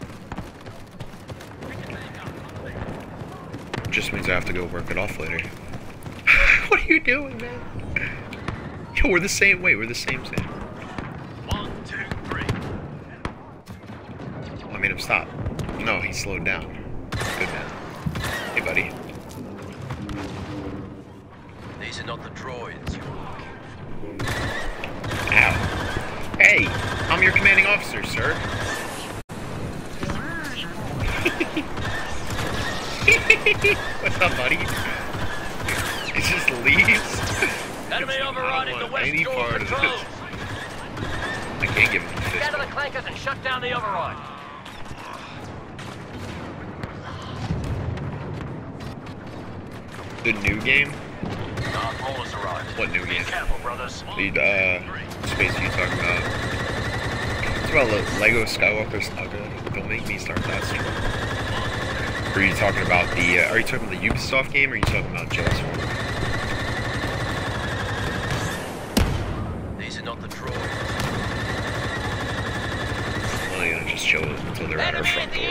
Just means I have to go work it off later. What are you doing, man? Yo, we're the same way. We're the same. 1, 2, 3. I made him stop. No, he slowed down. Good man. Hey, buddy. These are not the droids you're looking for. Ow. Hey, I'm your commanding officer, sir. What's up, buddy? It just leaves. Enemy overriding the west door part of controls. this. I can't give him a fist. Scatter the clankers and shut down the override. The new game? Darth Maul has arrived. What new game? Be careful, brothers. The space you talking about? It's about Lego Skywalker Saga. Don't make me start that scene. Or are you talking about the? Are you talking about the Ubisoft game, or are you talking about Jaws? These are not the droids. Well, you're gonna just chill until they're at our front door.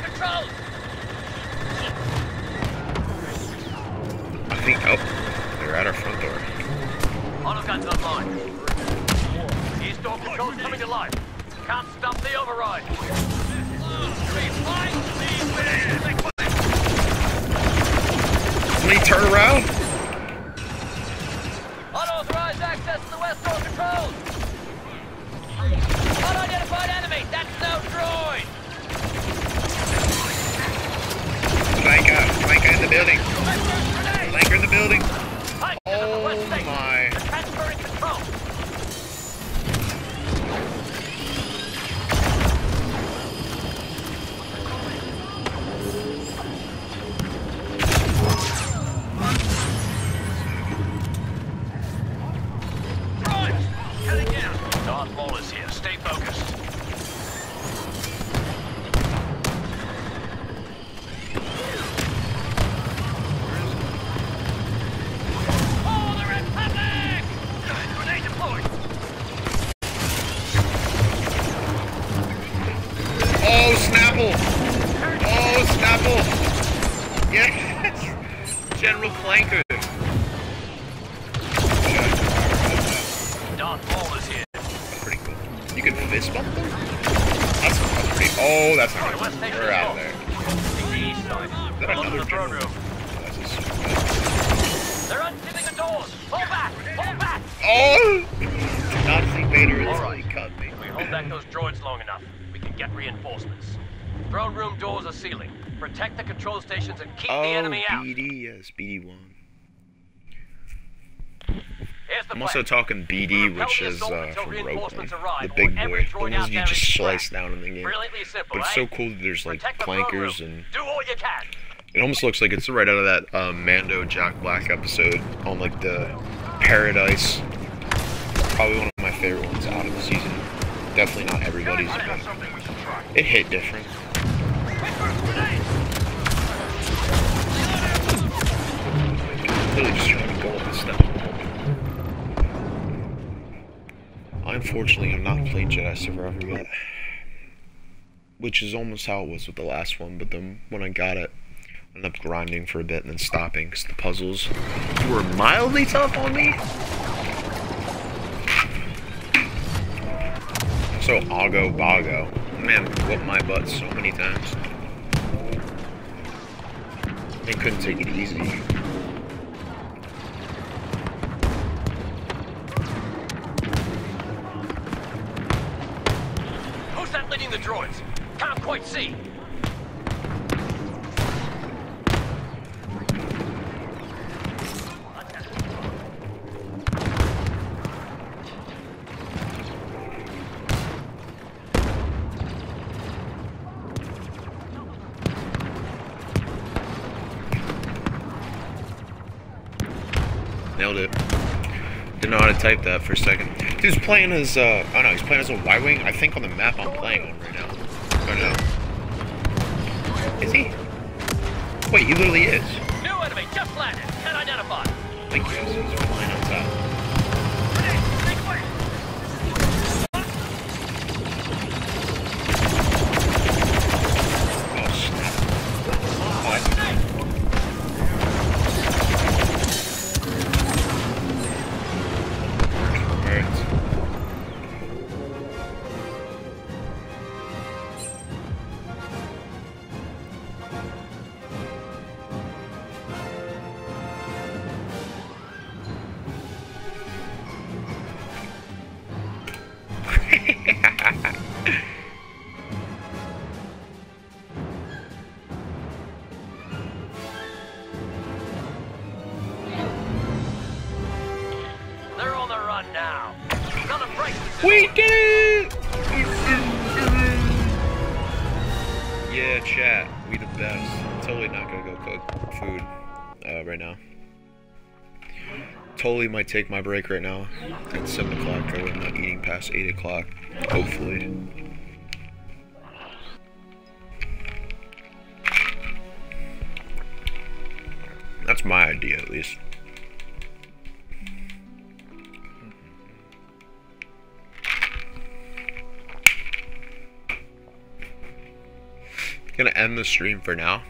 I think. Oh, they're at our front door. Autoguns online. East door controls coming to life. Can't stop the override. Somebody turn around. Unauthorized access to the west door controls. Unidentified enemy. That's no droid. Flanker in the building. Flanker in the building. Oh my. Transferring control. Darth Maul is here. Stay focused. Oh, the Republic! Grenade deployed. Oh, Snapple! Oh, Snapple! Yes! General Flanker! Darth Maul is here. That's pretty cool. You can fist bump them? That's pretty. Oh, that's not good. We're out of there. Is that another throne general? room. That's a They're unzipping the doors. Pull back! Pull back! Oh! Nazi Vader is All really right. cut me. If we hold back those droids long enough, we can get reinforcements. Throne room doors are sealing. Protect the control stations and keep the enemy out. BD, yes, BD1. Here's the I'm also plan. talking BD, which is from Rogue One, the big boy, the ones you just slice down in the game. Brilliantly simple, But it's eh? so cool that there's like Protect the throne flankers room. and Do all you can. it almost looks like it's right out of that Mando Jack Black episode on like the Paradise. Probably one of my favorite ones out of the season. Definitely not everybody's, but it hit different. Really just trying to go on this stuff. I unfortunately have not played Jedi Survivor yet. Which is almost how it was with the last one, but then when I got it, I ended up grinding for a bit and then stopping because the puzzles were mildly tough on me. So Ago Bago. Man, whooped my butt so many times. They couldn't take it easy. Who's that leading the droids? Can't quite see. Nailed it. Didn't know how to type that for a second. Dude's playing as, oh no, he's playing as a Y-Wing, I think on the map I'm playing on right now. Oh no. Is he? Wait, he literally is. New enemy just landed. Can't identify. Thank you. He's flying on top. Oh, snap. Oh, I see. They're on the run now. Not a break. We did it! Yeah, chat. We the best. Totally not gonna go cook food right now. Totally might take my break right now at 7 o'clock. I'm not eating past 8 o'clock. Hopefully. That's my idea, at least. Gonna end the stream for now.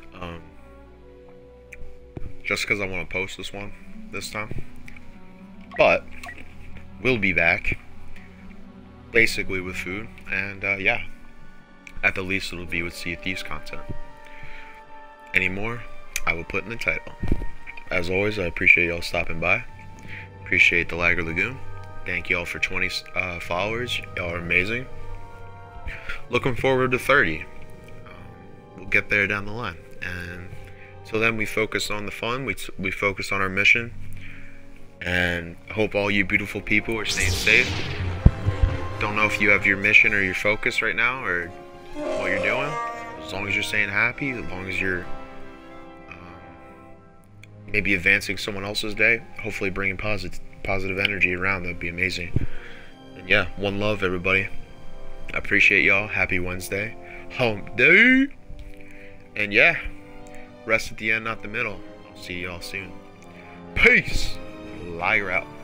Just because I want to post this one this time. But we'll be back basically with food, and yeah, at the least it'll be with Sea of Thieves content. Any more, I will put in the title. As always, I appreciate y'all stopping by. Appreciate the Lagger Lagoon. Thank y'all for 20 followers. Y'all are amazing. Looking forward to 30. We'll get there down the line, and so then we focus on the fun. We focus on our mission, and hope all you beautiful people are staying safe. Don't know if you have your mission or your focus right now, or what you're doing. As long as you're staying happy, as long as you're maybe advancing someone else's day, hopefully bringing positive energy around, that'd be amazing. And yeah, one love, everybody. I appreciate y'all. Happy Wednesday, hump day. And yeah, rest at the end, not the middle. I'll see y'all soon. Peace. Liar out.